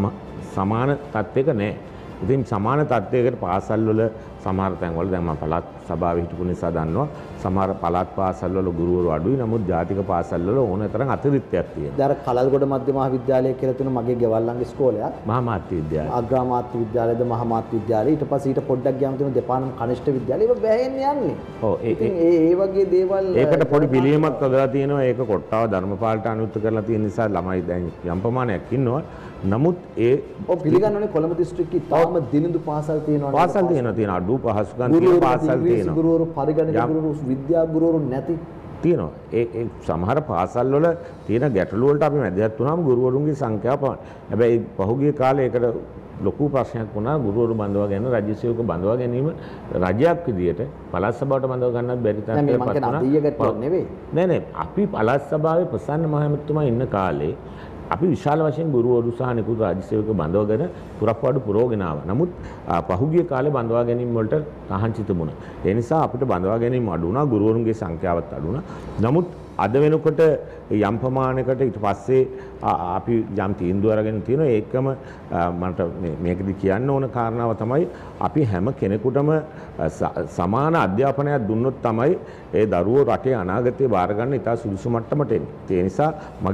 සමාන තත්ත්වයක නැහැ. ඉතින් සමාන තත්ත්වයකට පාසල් වල සමහර තැන්වල දැන් මම පළාත් සභාවේ හිටපු නිසා දන්නවා සමහර පළාත් පාසල් වල ගුරුවරු අඩුයි. නමුත් ජාතික පාසල් වල ඕන තරම් අතිරික්තයක් තියෙනවා.
දැන් කලල්ගොඩ මධ්‍ය මහාවිද්‍යාලය කියලා තියෙන මගේ ගෙවල් ළඟ ඉස්කෝලයක්.
මහා මාත්‍ය විද්‍යාලය.
අග්‍රාමාත්‍ය විද්‍යාලයද මහා මාත්‍ය විද්‍යාලය. ඊට පස්සේ ඊට පොඩ්ඩක් ගියාම තියෙන දෙපාරම කනිෂ්ඨ විද්‍යාලය. ඒක වැහෙන්නේ යන්නේ.
ඔව්
ඒ වගේ දේවල්
ඒකට පොඩි පිළියමක් හදලා තියෙනවා. ඒක කොට්ටාව ධර්මපාලට අනුයුක්ත කරලා තියෙන නිසා ළමයි දැන් යම් ප්‍රමාණයක් ඉන්නවා. නමුත්
පිළිගන්නනේ කොළඹ දිස්ත්‍රික්කයේ තාම දිනිඳු පාසල් තියෙනවා.
පාසල් තියෙන අඩු පහසුකම් තියෙන පාසල් තියෙනවා.
ගුරුවරු පරිගණක ගුරුවරු විද්‍යා ගුරුවරු නැති
තියෙනවා. ඒ සමහර පාසල් වල තියෙන ගැටලු වලට අපි මැදිහත් වුණාම ගුරුවරුන්ගේ සංඛ්‍යාව පමණයි. හැබැයි පහුගිය කාලේ ඒකට ලොකු ප්‍රශ්නයක් වුණා. ගුරුවරු බඳවා ගැනීම, රාජ්‍ය සේවක බඳවා ගැනීම රජයක් විදියට පළාත් සභාවට බඳව ගන්නත් බැරි තත්ත්වයකට පත් වුණා. නෑ අපි පළාත් සභාවේ ප්‍රසන්න මහමැතිතුමා ඉන්න කාලේ අපි විශාල වශයෙන් ගුරුවරු සහ නිකුත් රාජ්‍ය සේවක බඳවගෙන පුරප්පාඩු පුරවගෙන ආවා. නමුත් පහුගිය කාලේ බඳවා ගැනීම වලට තහංචි තිබුණා. ඒ නිසා අපිට බඳවා ගැනීම අඩු වුණා. ගුරුවරුන්ගේ සංඛ්‍යාවත් අඩු වුණා. නමුත් අද වෙනකොට යම් ප්‍රමාණයකට ඊට පස්සේ අපි යම් තීන්දුව අරගෙන තියෙනවා. ඒකම මට මේකදි කියන්න ඕන කාරණාව තමයි අපි හැම කෙනෙකුටම සමාන අධ්‍යාපනයක් දුන්නොත් තමයි ඒ දරුවෝ රටේ අනාගතය බාර ගන්න ඉතා සුදුසු මට්ටමට එන්නේ. ඒ නිසා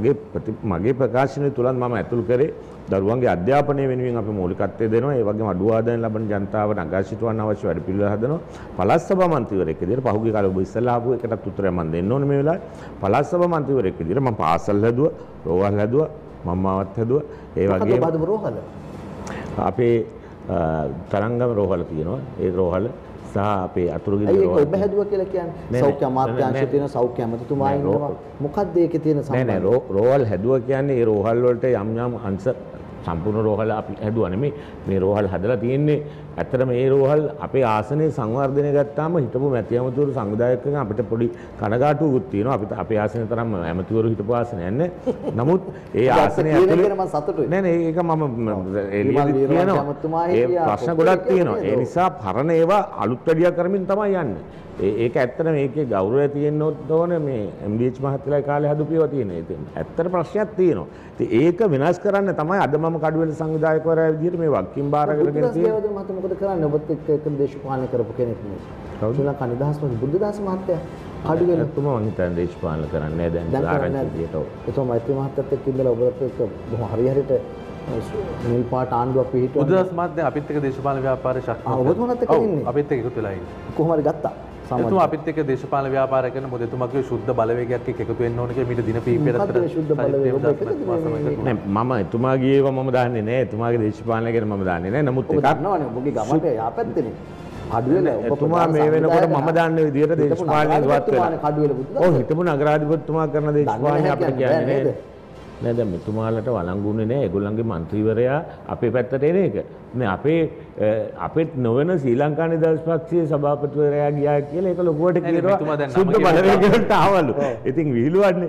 මගේ ප්‍රකාශනය තුලත් මම ඇතුළු කරේ දරුවන්ගේ අධ්‍යාපනය වෙනුවෙන් අපි මූලිකත්වය දෙනවා. ඒ වගේම අඩු ආදායම් ලබන ජනතාව නගා සිටවන්න අවශ්‍ය වැඩපිළිවෙළ හදනවා. පළාත් සභා මන්ත්‍රීවරයෙක් විදිහට පහුගිය කාලේ ඔබ ඉස්සෙල්ලා ආපු එකටත් උත්තරයක් මම දෙන්න ඕනේ මේ වෙලාවේ. පළාත් සභා මන්ත්‍රීවරයෙක් විදිහට මම පාසල් හැදුවා, රෝහල් හැදුවා, මම්මාවත් හැදුවා. ඒ වගේම අපේ තරංගම රෝහල තියෙනවා. ඒ රෝහල සහ අපේ අතුරුගිරි
ඒක
රෝහල.
ඔබ හැදුවා කියලා කියන්නේ සෞඛ්‍ය අමාත්‍යාංශයේ තියෙන සෞඛ්‍ය අමාත්‍යතුමා ඉන්නවා. මොකක්ද ඒකේ තියෙන සම්බන්ධය?
නෑ රෝහල් හැදුවා කියන්නේ ඒ රෝහල් වලට යම් යම් අංශ සම්පූර්ණ රෝහල අපි හැදුවා නෙමෙයි. මේ රෝහල් හදලා තියෙන්නේ ඇත්තටම මේ රෝහල් අපේ ආසනයේ සංවර්ධනය ගත්තාම හිටපු මැති ඇමතිවරු සංවිධායකයන් අපිට පොඩි කනගාටුවකුත් තියෙනවා. අපිට අපේ ආසනය තරම් ඇමතිවරු හිටපු ආසනයක් නැහැ. නමුත් ඒ ආසනය ඇතුලේ
මම සතුටුයි.
නෑ ඒක මම එළියෙදි කියනවා. ඒ ප්‍රශ්න ගොඩක් තියෙනවා. ඒ නිසා පරණ ඒවා අලුත් වැඩියා කරමින් තමයි යන්නේ. ඒක ඇත්තට මේකේ ගෞරවය තියෙන්න ඕනේ මේ MDH මහත්තයලා කාලේ හදුපියව තියෙන. ඒක ඇත්තට ප්‍රශ්නයක් තියෙනවා. ඉතින් ඒක වෙනස් කරන්න තමයි අද මම කඩුවෙල සංවිධායකවරයා විදිහට මේ වක්කිම් බාර කරගෙන තියෙන්නේ.
මහත්තයා මොකද කරන්නේ? ඔබත් එක්ක එකම දේශපාලනය කරපු කෙනෙක් නෙවෙයි. ශ්‍රී ලංකා නිදහස් පක්ෂ බුද්ධදාස මහත්තයා කඩුවෙල
තුමා මම හිතන්නේ දේශපාලන කරන්නේ දැන් ආරංචි විදියට.
ඒතකොට මෛත්‍රී මහත්තයත් එක්ක ඉඳලා ඔබත් එක්ක බොහොම හරියට නිල් පාට ආණ්ඩුවක් පිහිටුවා.
බුද්ධදාස මහත්තයා අපිත් එක්ක දේශපාලන ව්‍යාපාරය ශක්තිමත්.
ඔබතුමාත් එක්ක ඉන්නේ.
අපිත් එක්ක එකතු වෙලා ඉන්නේ.
කොහොම හරි ගත්තා.
එතුමා අපිත් එක්ක දේශපාලන ව්‍යාපාරය කරන මොකද එතුමාගේ ශුද්ධ බලවේගයක් එක්ක එකතු වෙන්න ඕන කියලා මීට දින කීපයකට
මොකක්ද ශුද්ධ බලවේගය? ඔබ එකද
නෑ මම එතුමාගේ ඒවා මම දාන්නේ නෑ. එතුමාගේ දේශපාලනය ගැන මම දාන්නේ නෑ. නමුත්
එකක් දන්නවනේ ඔබගේ ගමට යාපැත්තේනේ. කඩුවෙල
එතුමා මේ වෙනකොට මම දාන්නේ විදියට දේශපාලනය ඉවත් වෙලා.
කඩුවෙල බුද්ධ.
ඔව් හිටපු නගරාධිපතිතුමා කරන දේශපාලනය අපිට කියන්නේ නේද? නෑ දැන් මෙතුමාලට වළංගුන්නේ නෑ ඒගොල්ලන්ගේ മന്ത്രിවරයා අපේ පැත්තට එන එක. මේ අපේ නොවන ශ්‍රී ලංකා නිදහස් පක්ෂයේ සභාපතිවරයා ගියා කියලා ඒක ලොකුවට කියනවා සුද්ධ බලවේගයට ආවලු. ඉතින් විහිළුවන්නේ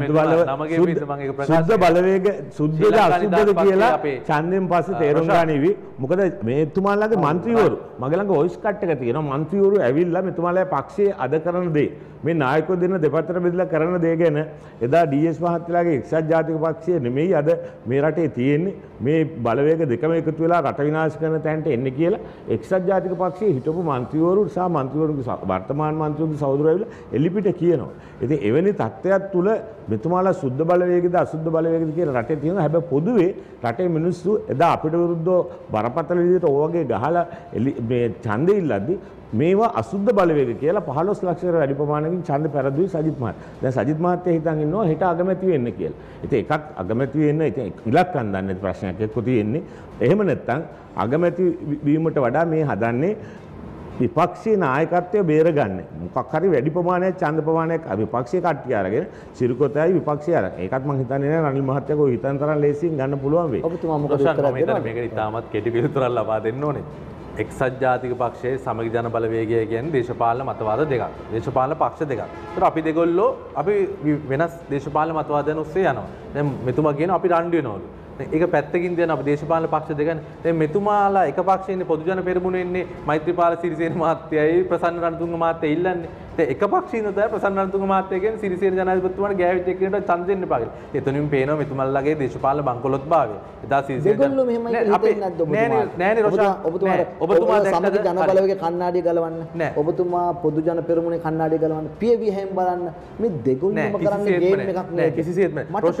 සුද්ධ බලවේග සුද්ධද අසුද්ධද කියලා ඡන්දයෙන් පස්සේ තේරුම් ගනිවි. මොකද මෙතුමාලගේ മന്ത്രിවරු මගේ ළඟ වොයිස් කට් එක තියෙනවා. മന്ത്രിවරු ඇවිල්ලා මෙතුමාලගේ පක්ෂයේ අද කරන දේ මේ නායකයෝ දෙන්න දෙපැත්තට බෙදලා කරන දේ ගැන එදා DS මහත්තයාගේ එක්සත් ජාතික පක්ෂය නෙමෙයි අද මේ රටේ තියෙන්නේ මේ බලවේග දෙකම එකතු වෙලා රට විනාශ කරන තැනට එන්නේ කියලා එක්සත් ජාතික පක්ෂයේ හිටපු മന്ത്രിවරු සහ മന്ത്രിවරුගේ වර්තමාන മന്ത്രിවරුගේ සහෝදරයෝ ඇවිල්ලා එලිපිට කියනවා. ඉතින් එවැනි තත්ත්වයක් තුල මෙතුමාලා සුද්ධ බලවේගද අසුද්ධ බලවේගද කියලා රටේ තියෙනවා. හැබැයි පොදුවේ රටේ මිනිස්සු එදා අපිට විරුද්ධව බරපතල විදිහට ඕවගේ ගහලා මේ ඡන්දෙ ඉල්ලද්දි මේවා අසුද්ධ බලවේග කියලා 15 ලක්ෂයකට වැඩි ප්‍රමාණයකින් ඡන්ද පෙරදුවේ සජිත් මහත්තයා. දැන් සජිත් මහත්තයා හිතන් ඉන්නවා හෙට අගමැති වෙන්න කියලා. ඉතින් එකක් අගමැති වෙන්න ඉතින් ඉලක්කම් දන්නේ ප්‍රශ්නයක් එක්ක තියෙන්නේ. එහෙම නැත්නම් අගමැති වීමට වඩා මේ හදන්නේ විපක්ෂයේ නායකත්වය බේරගන්න. මොකක් හරි වැඩි ප්‍රමාණයක් ඡන්ද ප්‍රමාණයක් විපක්ෂයේ කට්ටිය අරගෙන සිරිකොතයි විපක්ෂය අරගෙන. ඒකත් මම හිතන්නේ නෑ රනිල් මහත්තයා කොයි හිතන තරම් ලේසියෙන් ගන්න පුළුවන් වෙයි.
ඔබතුමා මොකද උත්තර දෙන්නේ?
මේක ඉතාමත් කෙටි පිළිතුරක් ලබා දෙන්න ඕනේ. එක්සත් ජාතික පක්ෂයේ සමගි ජන බලවේගය කියන්නේ දේශපාලන මතවාද දෙකක්. දේශපාලන පක්ෂ දෙකක්. ඒතර අපි දෙගොල්ලෝ අපි වෙනස් දේශපාලන මතවාදයන් ඔස්සේ යනවා. දැන් මෙතුමා කියනවා අපි රණ්ඩු වෙනවලු. ඒක පැත්තකින් දෙන අපි දේශපාලන පක්ෂ දෙකනේ. දැන් මෙතුමාලා එක පක්ෂයේ පොදු ජන පෙරමුණේ ඉන්නේ මෛත්‍රීපාල සිරිසේන මහත්තයයි ප්‍රසන්න රණතුංග මහත්තයා ඉල්ලන්නේ. ඒක එක පක්ෂින් තමයි ප්‍රසන්න රණතුංග මහත්තයා කියන්නේ සිරිසේන ජනාධිපතිතුමාට ගෑවිච්ච එක්කෙනාට ඡන්ද දෙන්න එපා කියලා. එතනින් පේනවා මෙතුමාලාගේ දේශපාලන බංකොලොත් භාවය. එදා සිරිසේන
දෙගොල්ලෝ මෙහෙමයි හිතන්නේ නැද්ද ඔබතුමා? නෑනේ රොෂා ඔබතුමා සමගි ජන බලවේගයේ කණ්ණාඩිය ගලවන්න. ඔබතුමා පොදු ජන පෙරමුණේ කණ්ණාඩිය ගලවන්න. පියවි හැම බලන්න. මේ දෙගොල්ලෝම කරන්නේ ගේම් එකක්
නෑ කිසිසේත්ම.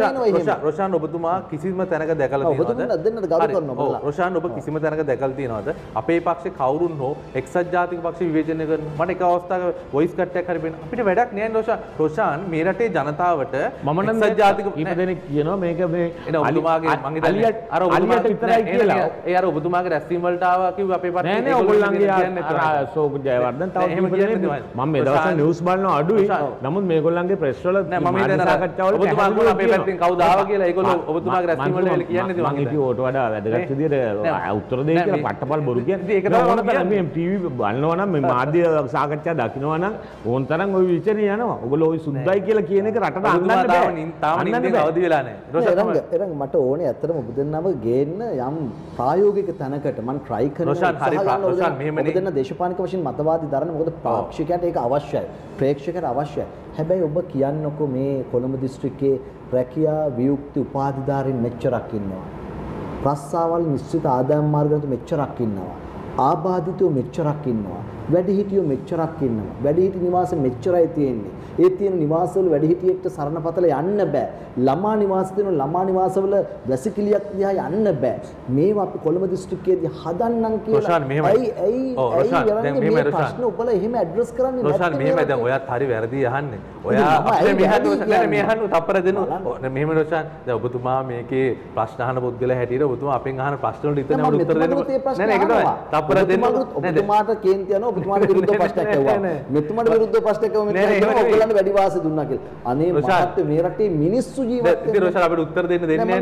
රොෂාන් ඔබතුමා කිසිම තැනක දැකලා තියෙනවද? රොෂාන් ඔබ කිසිම තැනක දැකලා තියෙනවද? අපේ පක්ෂේ කවුරුන් හෝ එක්සත් ජාතික පක්ෂ විවේචනය කරන මට එක අවස්ථාවක වොයිස් කට්ටයක් හරි වෙන අපිට වැඩක් නෑ රොෂාන්. රොෂාන් මේ රටේ ජනතාවට
මම නම් එක්සත් ජාතික කීප දෙනෙක් කියනවා මේක මේ
ඔබතුමාගේ මං හිතන්නේ අර ඔබතුමාට විතරයි කියලා. ඒ අර ඔබතුමාගේ රැස්වීම වලට ආවා කිව්ව අපේ පක්ෂේ
නෑ ඔයගොල්ලන්ගේ අර අශෝක් ජයවර්ධන තව මම මේ දවස්වල නිවුස් බලනවා අඩුයි. නමුත් මේගොල්ලන්ගේ ප්‍රෙස් වල
නෑ මම හිතන්නේ සාකච්ඡාවල ඔබතුමාගේ අපේ පැත්තෙන් කවුද ආවා කියලා ඒගොල්ලෝ ඔබතුමාගේ රැස්වීම වල කියන්නේ
මම හිතුවේ ඕට වඩා වැදගත් විදියට උත්තර දෙන්න කියලා පට්ටපල් බොරු කියන්නේ. ඒක ඕන තරම් මේ ටීවී බලනවා නම් මේ මාධ්‍ය සාකච්ඡා දකිනවා නම් ඕන තරම් ওই විචාරය යනවා. ඔයගොල්ලෝ ওই සුද්ධයි කියලා කියන එක රටට අන්නන්න බෑ.
තාම නින්දෙන් අවදි වෙලා නැහැ.
එරංග මට ඕනේ ඇත්තටම ඔබ දෙන්නව ගේන්න යම් ප්‍රායෝගික තැනකට මම try කරනවා. ඔබ දෙන්න දේශපාලනික වශයෙන් මතවාදී දරන මොකද පාක්ෂිකයන්ට ඒක අවශ්‍යයි. ප්‍රේක්ෂකයට අවශ්‍යයි. හැබැයි ඔබ කියන්නකෝ මේ කොළඹ දිස්ත්‍රික්කයේ රැකියා වියුක්ති උපාධිධාරීන් මෙච්චරක් ඉන්නවා. රස්සාවල් නිශ්චිත ආදායම් මාර්ගවලට මෙච්චරක් ඉන්නවා. ආබාධිතයෝ මෙච්චරක් ඉන්නවා. වැඩිහිටියෝ මෙච්චරක් ඉන්නවා. වැඩිහිටි නිවාස මෙච්චරයි තියෙන්නේ. ඒ තියෙන නිවාසවල වැඩිහිටියෙක්ට සරණපතල යන්න බෑ. ළමා නිවාස තියෙන ළමා නිවාසවල වැසිකිළියක් දිහා යන්න බෑ. මේවා අපි කොළඹ දිස්ත්‍රික්කයේදී හදන්නම් කියලා. ඇයි ප්‍රශ්න උපල එහෙම ඇඩ්‍රස් කරන්නේ
නැත්නම් රොෂාන් මෙහෙම දැන් ඔයත් හරි වැරදි අහන්නේ. ඔයා අපේ මේ අහන්න තප්පර දෙනු. මෙහෙම රොෂාන් දැන් ඔබතුමා මේකේ ප්‍රශ්න අහන පුද්ගලයා හැටියට ඔබතුමා අපෙන් අහන ප්‍රශ්න වලට ඉතින් උත්තර දෙන්න. නෑ ඒක තමයි. තප්පර දෙන්න.
ඔබතුමාට කේන්ති යනවා ඔබතුමාට විරුද්ධ ප්‍රශ්නයක් ඇහුවා. මෙතුමාට විරුද්ධ ප්‍රශ්නයක් ඇහුවා මෙතන ඔයගොල්ලන්ට වැඩි වාසි දුන්නා කියලා. අනේ මහත්තයෝ මේ රටේ මිනිස්සු ජීවත් වෙන්නේ. ඉතින් රොෂාන් අපිට උත්තර දෙන්න දෙන්නේ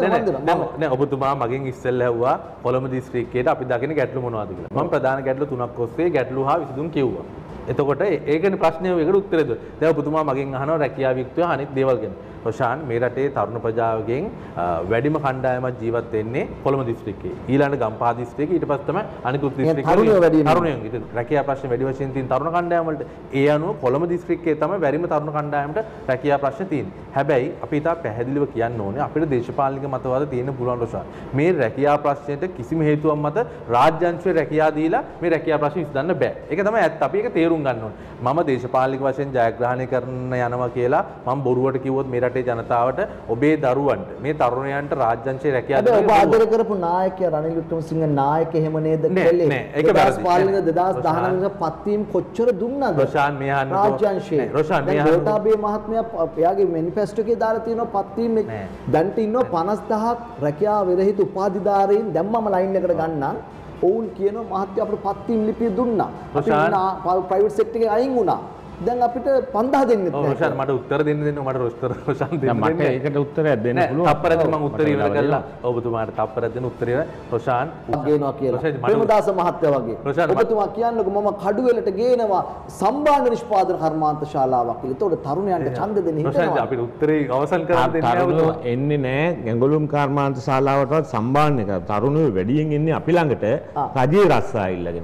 නෑ. නෑ ඔබතුමා මගෙන් ඉස්සෙල්ලා ඇහුවා කොළඹ දිස්ත්‍රික්කයට අපි දකින ගැටලු මොනවද කියලා. මම ප්‍රධාන ගැටලු තුනක් ඔස්සේ ගැටලු හා විසඳුම් කිව්වා. එතකොට ඒකනේ ප්‍රශ්නේ ඒකට උත්තර දෙන්න. දැන් ඔබතුමා මගෙන් අහනවා රැකියාව යුක්තව අනිත් දේවල් ගැන. රොෂාන් මේ රටේ තරුණ ප්‍රජාවගෙන් වැඩිම කණ්ඩායමක් ජීවත් වෙන්නේ කොළඹ දිස්ත්‍රික්කයේ. ඊළඟ ගම්පහ දිස්ත්‍රික්කයේ ඊට පස්සේ තමයි අනිකුත් දිස්ත්‍රික්කවල තරුණයෝ. ඉතින් රැකියා ප්‍රශ්න වැඩි වශයෙන් තියෙන තරුණ කණ්ඩායම් වලට ඒ අනුව කොළඹ දිස්ත්‍රික්කයේ තමයි වැඩිම තරුණ කණ්ඩායමට රැකියා ප්‍රශ්න තියෙන්නේ. හැබැයි අපි ඉතා පැහැදිලිව කියන්න ඕනේ අපිට දේශපාලනික මතවාද තියෙන්න පුළුවන් රොෂාන්. මේ රැකියා ප්‍රශ්නෙට කිසිම හේතුවක් මත රාජ්‍යාංශයේ රැකියා දීලා මේ රැකියා ප්‍රශ්න විසඳන්න බෑ. ඒක තමයි ඇත්ත. අපි ඒක තේරුම් ගන්න ඕනේ. මම දේශපාලනික වශයෙන් ජයග්‍රහණය කරන්න යනවා කියලා මම බොරුවට කිව්වොත් මේ රටේ ජනතාවට ඔබේ දරුවන්ට මේ තරුණයන්ට රාජ්‍යාංශයේ රැකියාව දෙන්න ඔබ ආදර කරපු නායකයා රනිල් වික්‍රමසිංහ නායක එහෙම නේද
කෙල්ලේ නෑ ඒක වැරදි
2019 පත්වීම් කොච්චර දුන්නාද
රොෂාන් මේ අහන්න
රාජ්‍යාංශයේ
රොෂාන් මේ අහන්න
ගෝඨාභය මහත්මයා එයාගේ මැනිෆෙස්ටෝ එකේ දාලා තියෙනවා පත්වීම් දැන්ට ඉන්නවා 50000ක් රැකියාව විරහිත උපාධිධාරීන් දැම්මම ලයින් එකට ගන්නම් ඔවුන් කියනවා මහත්ය අපිට පත්වීම් ලිපිය දුන්නා අපි ප්‍රයිවට් සෙක්ටර් එකේ අයින් වුණා දැන් අපිට 5000 දෙන්නෙත් නැහැ.
රොෂාන් මට උත්තර දෙන්න මට රොෂාන් දෙන්න.
මට ඒකට උත්තරයක් දෙන්න පුළුවන්.
තප්පරද මම උත්තර ඉවර කළා. ඔබතුමාට තප්පරද දෙන්න උත්තර ඉවර. රොෂාන්
ගේනවා කියලා. ප්‍රේමදාස මහත්තයා වගේ. ඔබතුමා කියන්නකො මම කඩුවෙලට ගේනවා සම්බාධ නිෂ්පාදන කර්මාන්ත ශාලාවක් කියලා. ඒතකොට තරුණයන්ට ඡන්ද දෙන්න හිතනවා.
රොෂාන් අපිට උත්තරේ අවසන් කරන්න දෙන්නේ
නැහැ. එන්නේ නැහැ ගැඟලුම් කර්මාන්ත ශාලාවටවත් සම්බාධන එක. තරුණයෝ වැඩියෙන් එන්නේ අපි ළඟට රජයේ රස්සා ඉල්ලගෙන.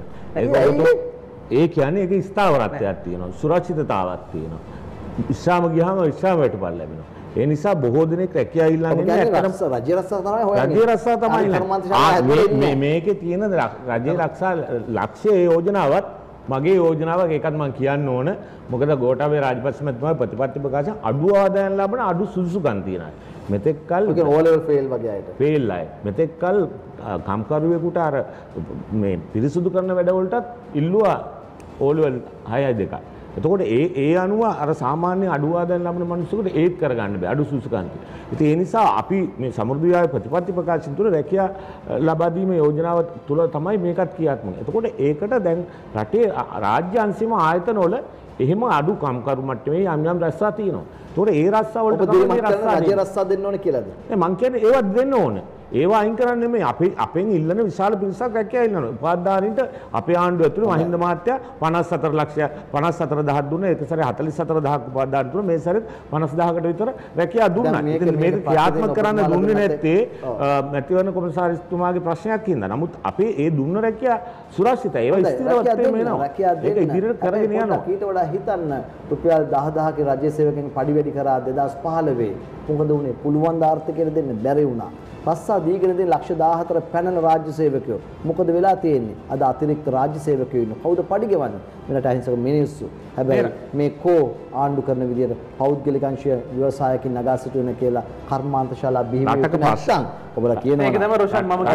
ඒ කියන්නේ ඒක ස්ථාවරත්වයක් තියෙනවා සුරක්ෂිතතාවක් තියෙනවා ඉස්සාම ගියාම ඉස්සාම වැටපල් ලැබෙනවා ඒ නිසා බොහෝ දෙනෙක් රැකියාව ඉල්ලන්නේ නැහැ
රජයේ රස්සා තමයි හොයන්නේ
රජයේ රස්සා තමයි මේකේ තියෙන රජයේ රක්ෂා ලක්ෂ්‍ය යෝජනාවත් මගේ යෝජනාවක් ඒකත් මම කියන්න ඕන මොකද ගෝඨාභය රාජපක්ෂ මහත්මයා ප්‍රතිපත්ති ප්‍රකාශ අඩු ආදායම් ලබන අඩු සුදුසුකම් තියෙනවා මෙතෙක් කල්
ඒ කියන්නේ O level fail වගේ අයට
fail අය මෙතෙක් කල් කම්කරුවෙකුට අර මේ පිරිසුදු කරන වැඩවලටත් ඉල්ලුවා O level 6.2 එතකොට ඒ අනුව අර සාමාන්‍ය අඩු ආදායම් ලබන මිනිස්සුන්ට ඒත් කරගන්න බෑ අඩු සුසුකම්. ඉතින් ඒ නිසා අපි මේ සමෘද්ධි විහාර ප්‍රතිපත්ති ප්‍රකාශන තුළ රැකියා ලබා දීමේ යෝජනාව තුළ තමයි මේකත් ක්‍රියාත්මක. එතකොට ඒකට දැන් රටේ රාජ්‍ය අංශෙම ආයතන වල එහෙම අඩු කම්කරු මට්ටමේ යම් රස්සා තියෙනවා. ඒතකොට ඒ රස්සා වලට තමයි මේ රස්සා
රජයේ රස්සා දෙන්න ඕනේ කියලාද?
නෑ මං කියන්නේ ඒවත් දෙන්න ඕනේ. ඒවා අයින් කරන්නේ නෙමෙයි අපෙන් ඉල්ලන විශාල පිරිසක් රැකියාව ඉල්ලනවා. උපාධිධාරීන්ට අපේ ආණ්ඩුව ඇතුළේ මහින්ද මහත්තයා 54000ක් දුන්නා. ඒක සැරේ 44000ක් උපාධිධාරීන් දුන්නා. මේ සැරේ 50000කට විතර රැකියාව දුන්නා. ඉතින් මේක ක්‍රියාත්මක කරන්න දුන්නේ නැත්තේ මැතිවරණ කොමසාරිස්තුමාගේ ප්‍රශ්නයක් හින්දා. නමුත් අපේ ඒ දුන්න රැකියාව සුරක්ෂිතයි. ඒවා ස්ථිරවත් වෙනවා. ඒක ඉදිරියට කරගෙන යනවා.
ඊට වඩා හිතන්න රුපියල් 10000ක රජ්‍ය සේවකයන් පඩි වැඩි කරා 2015 මොකද උනේ? පුළුවන් ද ආර්ථිකයට දෙන්න බැරි වුණා. රස්සා දීගෙන දෙන ලක්ෂ 14 පැනල රාජ්‍ය සේවකයෝ මොකද වෙලා තියෙන්නේ අද අතිරික්ත රාජ්‍ය සේවකයෝ ඉන්න කවුද පඩි ගෙවන්නේ මෙලට අහිංසක මිනිස්සු හැබැයි මේ කෝ ආණ්ඩු කරන විදියට පෞද්ගලික අංශය ව්‍යවසායකින් නගා සිටුන කියලා කර්මාන්ත ශාලා බිහි වෙන්නේ නැත්නම් ඔබලා කියනවා
ඒක තමයි රොෂාන් මම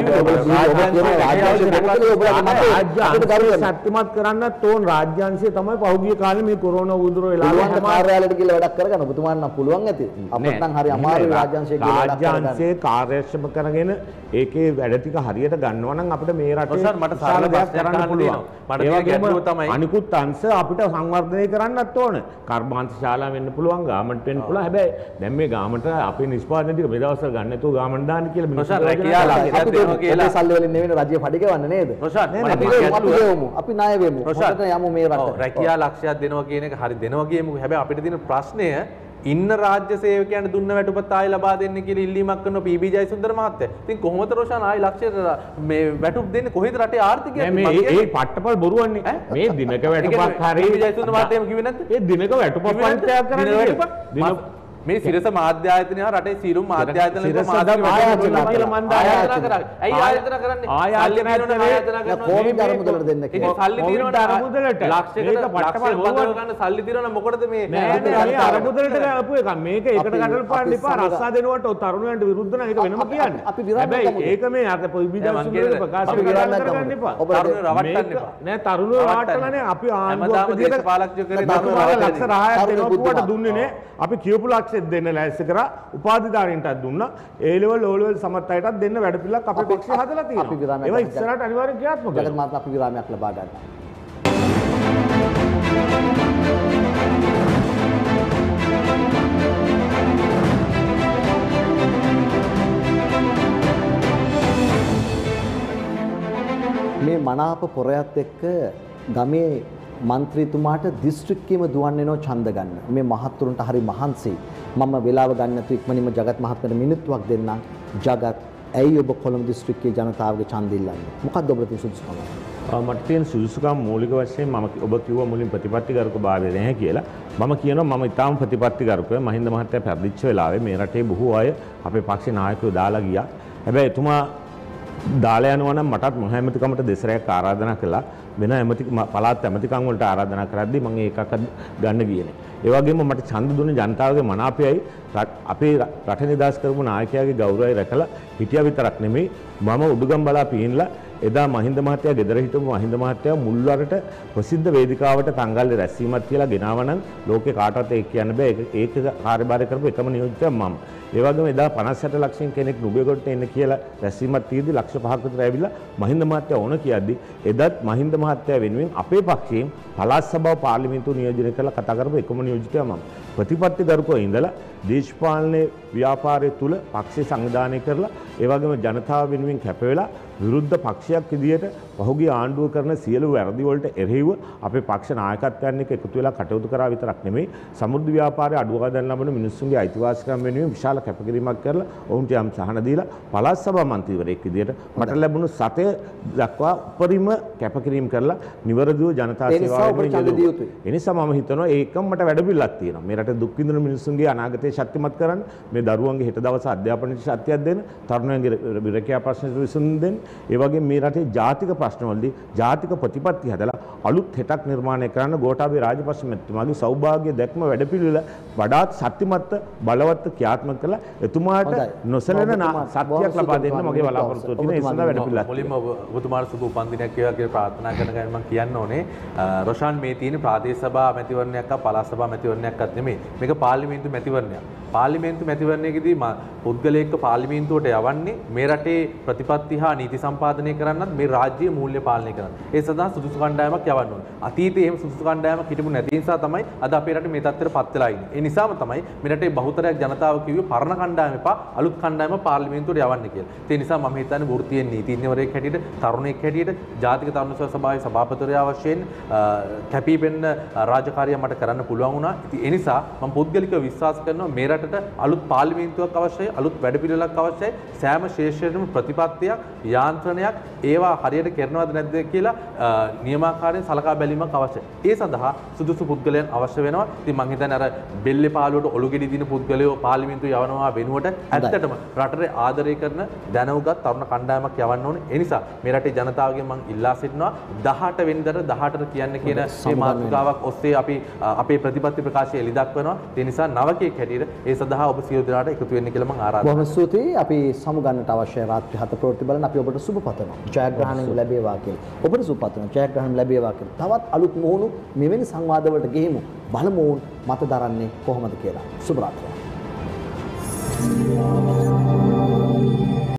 කිව්වේ සත්‍යමත් කරන්නත් ඕන රාජ්‍යාංශය තමයි පහුගිය කාලේ මේ කොරෝනා උදුර වෙලා
කාර්යාලයට ගිහලා වැඩක් කරගන්න ඔබතුමාට නම් පුළුවන් ඇති අපිට නම් හරි අමාරුයි රාජ්‍යාංශයේ ගිහලා වැඩක් කරගන්න
රාජ්‍යාංශයේ කාර්යක්ෂම කරගෙන ඒකේ වැඩ ටික හරියට ගන්නවා නම් අපිට මේ රටේ
මට සාල දෙයක් කරන්න පුළුවන් මට මේ ගැටලුව තමයි
අනිකුත් අංශ අපිට සංවර්ධනය කරන්නත් ඕන කර්මාන්ත ශාලා වෙන්න පුළුවන් ගාමන්ට් වෙන්න පුළුවන් හැබැයි දැන් මේ ගාමන්ට් අපේ නිෂ්පාදන ටික මේ දවස්වල ගන්න නැතුව ගාමන්ට් දාන්න කියලා
රොෂාන් රැකියා ලක්ෂයක් දෙනවා කියලා
සල්ලි වලින් නෙවෙයි රජය පඩි ගෙවන්නේ නේද
රොෂාන්
අපි ණය වෙමු මොකටද යමු මේ රට
රැකියා ලක්ෂයක් දෙනවා කියන එක හරි දෙනවා කියමුකෝ හැබැයි අපිට තියෙන ප්‍රශ්නය ඉන්න රාජ්‍ය සේවකයන්ට දුන්න වැටුපත් ආයෙ ලබා දෙන්න කියලා ඉල්ලීමක් කරන පීබී ජයසුන්දර මහත්තයා. ඉතින් කොහොමද රොෂාන් ආයෙ ලක්ෂයට මේ වැටුප් දෙන්නේ කොහෙද රටේ ආර්ථිකය?
මේ පට්ටපල් බොරුවන්නේ. මේ දිනක වැටුපක් හරි
පීබී ජයසුන්දර මහත්තයාම කිව්වේ නැද්ද?
ඒ දිනක වැටුපක් පන්තියක් කරන්නේ.
මේ සිරස මාධ්‍ය ආයතනය රටේ සියලුම මාධ්‍ය ආයතන වල
සිරස
මාධ්‍ය
ආයතන කියලා මන්
ආයතන කරන්නේ. ඇයි ආයතන කරන්නේ?
ආයතන
කොහොමද අරමුදලට දෙන්න
ඉතින්
කියලා.
සල්ලි දිනවනේ
අරමුදලට.
ලක්ෂයකට ගන්න සල්ලි දිනවනේ මොකටද මේ
නෑ අරමුදලට ගාපු එක. මේක එකට කඩල පාන්න එපා. රස්සා දෙනවට තරුණයන්ට විරුද්ධ නම් ඒක වෙනම කියන්නේ.
අපි විරාමයක්
හැබැයි ඒක මේ අර විදර්ශනයේ ප්‍රකාශ කරන්න එපා.
තරුණ රවට්ටන්න එපා.
නෑ තරුණයෝ රවට්ටලානේ අපි ආණ්ඩුවක් විදියට
දේශපාලකයෝ කරේ
ලක්ෂ 10ක් දෙනකොට දුන්නේ නේ. අපි කියපු ලක්ෂෙත් දෙන්න ලෑස්ති කරා. උපාධිධාරීන්ටත් දුන්නා. ඒ ලෙවල් ඕ ලෙවල් සමත් අයටත් දෙන්න වැඩපිළිවෙලක් අපේ පක්ෂය හදලා තියෙනවා. ඒවා ඉස්සරහට අනිවාර්යෙන් ක්‍රියාත්මක
ජගත් මහත්මයා අපි විරාමයක් ලබා ගන්නවා. මේ මනාප පොරයත් එක්ක ගමේ මන්ත්‍රීතුමාට දිස්ත්‍රික්කයේම දුවන්නේ නෝ ඡන්ද ගන්න. මේ මහත්තුරුන්ට හරි මහන්සි. මම වෙලාව ගන්න නැතු ඉක්මනින්ම ජගත් මහත්මයාට මිනිත්තුවක් දෙන්නම්. ජගත් ඇයි ඔබ කොළඹ දිස්ත්‍රික්කයේ ජනතාවගේ ඡන්ද ඉල්ලන්නේ? මොකක්ද ඔබට තියෙන සුදුසුකම?
මට තියෙන සුදුසුකම් මූලික වශයෙන් මම ඔබ කිව්වා මුලින් ප්‍රතිපත්තිගරුක භාවය නැහැ කියලා. මම කියනවා මම ඊටාම ප්‍රතිපත්තිගරුකව මහින්ද මහත්තයා පැවිදිච්ච වෙලාවේ මේ රටේ බොහෝ අය අපේ පක්ෂේ නායකයෝ දාලා ගියා. හැබැයි එතුමා දාලා යනවා නම් මටත් මොහොමැතිකමට දෙසරයක් ආරාධනා කළා. වෙන ඇමති පළාත් ඇමතිකම් වලට ආරාධනා කරද්දී මම ඒකක්වත් ගන්න ගියේ නෑ. ඒ වගේම මට ඡන්ද දුන්නේ ජනතාවගේ මනාපයයි අපේ රට නිදහස් කරපු නායකයාගේ ගෞරවය රැකලා හිටියා විතරක් නෙමෙයි මම උඩුගම් බලා පීනලා එදා මහින්ද මහත්තයා ගෙදර හිටපු මහින්ද මහත්තයා මුල්වරට ප්‍රසිද්ධ වේදිකාවට තංගල්ලේ රැස්වීමක් කියලා ගෙනාවනම් ලෝකේ කාටවත් ඒක කියන්න බෑ. ඒක කාර්යභාරය කරපු එකම නියෝජිතයා මම. ඒ වගේම එදා 56 ලක්ෂයෙන් කෙනෙක් නුගේගොඩට එන්න කියලා රැස්වීමක් තියෙද්දි ලක්ෂ 5ක විතර ඇවිල්ලා මහින්ද මහත්තයා ඕන කියද්දි එදත් මහින්ද මහත්තයා වෙනුවෙන් අපේ පක්ෂයෙන් පළාත් සභාව පාර්ලිමේන්තුව නියෝජනය කරලා කතා කරපු එකම නියෝජිතයා මම. ප්‍රතිපත්තිගරුකව ඉඳලා දේශපාලන ව්‍යාපාරය තුල පක්ෂය සංවිධානය කරලා ඒ වගේම ජනතාව වෙනුවෙන් කැප වෙලා විරුද්ධ පක්ෂයක් විදියට පහුගිය ආණ්ඩුව කරන සියලු වැරදි වලට එරෙහිව අපේ පක්ෂ නායකත්වයන් එක්ක එකතු වෙලා කටයුතු කරා විතරක් නෙමෙයි සමෘද්ධි ව්‍යාපාරයේ අඩුවා ගන්න ලබන මිනිස්සුන්ගේ අයිතිවාසිකම් වෙනුවෙන් විශාල කැපකිරීමක් කරලා ඔවුන්ට යම් සහන දීලා පළාත් සභා මන්ත්‍රීවරයෙක් විදියට මට ලැබුණු සතය දක්වා උපරිම කැපකිරීම කරලා නිවැරදිව ජනතා සේවාව ඒ නිසා මම හිතනවා ඒකම මට වැඩපිළිවෙලක් තියෙනවා මේ රටේ දුක් විඳින මිනිස්සුන්ගේ අනාගතය ශක්තිමත් කරන්න මේ දරුවන්ගේ හෙට දවස අධ්‍යාපනයේ ශක්තියක් දෙන්න තරුණයන්ගේ විරකියා ප්‍රශ්න විසඳුම් දෙන්න ඒ වගේ මේ රටේ ජාතික ප්‍රශ්නවලදී ජාතික ප්‍රතිපත්ති හදලා අලුත් හෙටක් නිර්මාණය කරන්න ගෝඨාභය රාජපක්ෂ මැතිතුමාගේ සෞභාග්‍ය දැක්ම වැඩපිළිවෙල වඩාත් ශක්තිමත් බලවත් ක්‍රියාත්මක කළා එතුමාට නොසැලෙන සත්‍යයක් ලබා දෙන්න මගේ බලාපොරොත්තුව තියෙනවා ඒ සඳහා වැඩපිළිවෙලක්
මුලින්ම ඔබතුමාට සුබ උපන්දිනයක් වේවා කියලා ප්‍රාර්ථනා කරන මම කියන්න ඕනේ රොෂාන් මේ තියෙන ප්‍රාදේශ සභා මැතිවරණයක් පළාත් සභා මැතිවරණයක්වත් නෙමෙයි මේක පාර්ලිමේන්තු මැතිවරණයක් පාර්ලිමේන්තු මැතිවරණයකදී පුද්ගලයෙක්ව පාර්ලිමේන්තුවට යවන්නේ මේ රටේ ප්‍රතිපත්ති හා නීති සම්පාදනය කරන්නත් මේ රාජ්‍යීය මූල්‍ය පාලනය කරන්න. ඒ සඳහා සුදුසු කණ්ඩායමක් යවන්න ඕනේ. අතීතයේ එහෙම සුදුසු කණ්ඩායමක් හිටපු නැති නිසා තමයි අද අපේ රටේ මේ තත්ත්වයට පත් වෙලා ඉන්නේ. ඒ නිසාම තමයි මේ රටේ බහුතරයක් ජනතාව කිව්වේ පරණ කණ්ඩායම එපා අලුත් කණ්ඩායම පාර්ලිමේන්තුවට යවන්න කියලා. ඒ නිසා මම හිතන්නේ වෘත්තීය නීතිඥවරයෙක් හැටියට තරුණයෙක් හැටියට ජාතික තරුණ සභාවේ සභාපතිවරයා වශයෙන් කැපී පෙනෙන රාජකාරිය මට කරන්න පුළුවන් වුණා. ඉතින් ඒ නිසා මම පුද්ගලිකව විශ්වාස කරනවා මේ රටට අලුත් පාර්ලිමේන්තුවක් අවශ්‍යයි අලුත් වැඩපිළිවෙලක් අවශ්‍යයි සෑම ශේෂ්ත්‍රයකම ප්‍රතිපත්තියක් යාන්ත්‍රණයක් ඒවා හරියට කරනවද නැද්ද කියලා නියමාකාරයෙන් සලකා බැලීමක් අවශ්‍යයි. ඒ සඳහා සුදුසු පුද්ගලයන් අවශ්‍ය වෙනවා. ඉතින් මම හිතන්නේ අර බෙල්ලේ පාළුවට ඔලු ගෙඩි දින පුද්ගලයෝ පාර්ලිමේන්තුව යවනවා වෙනුවට ඇත්තටම රටේ ආදරය කරන දැනුගත් තරුණ කණ්ඩායමක් යවන්න ඕනේ. ඒ නිසා මේ රටේ ජනතාවගෙන් මම ඉල්ලා සිටිනවා 18 වෙනිදාට 18ට කියන්න කියන මේ මාතෘකාවක් ඔස්සේ අපි අපේ ප්‍රතිපත්ති ප්‍රකාශය එළි දක්වනවා. ඒ නිසා නවකයෙක් හැටියට ඒ සඳහා ඔබ සියලු දෙනාට එකතු වෙන්න කියලා මම ආරාධනා කරනවා.
බොහොම ස්තුතියි. අපි සමුගන්නට අවශ්‍ය රාත්‍රී 7 ප්‍රවෘත්ති බලන අපි ඔබට සුබ පතනවා. ජයග්‍රහණය ලැබේවා කියලා. ඔබට සුබ පතනවා. ජයග්‍රහණය ලැබේවා කියලා. තවත් අලුත් මොහොනු මෙවැනි සංවාදවලට ගෙහිමු. බලමු මත දරන්නේ කොහොමද කියලා. සුබ රාත්‍රියක්.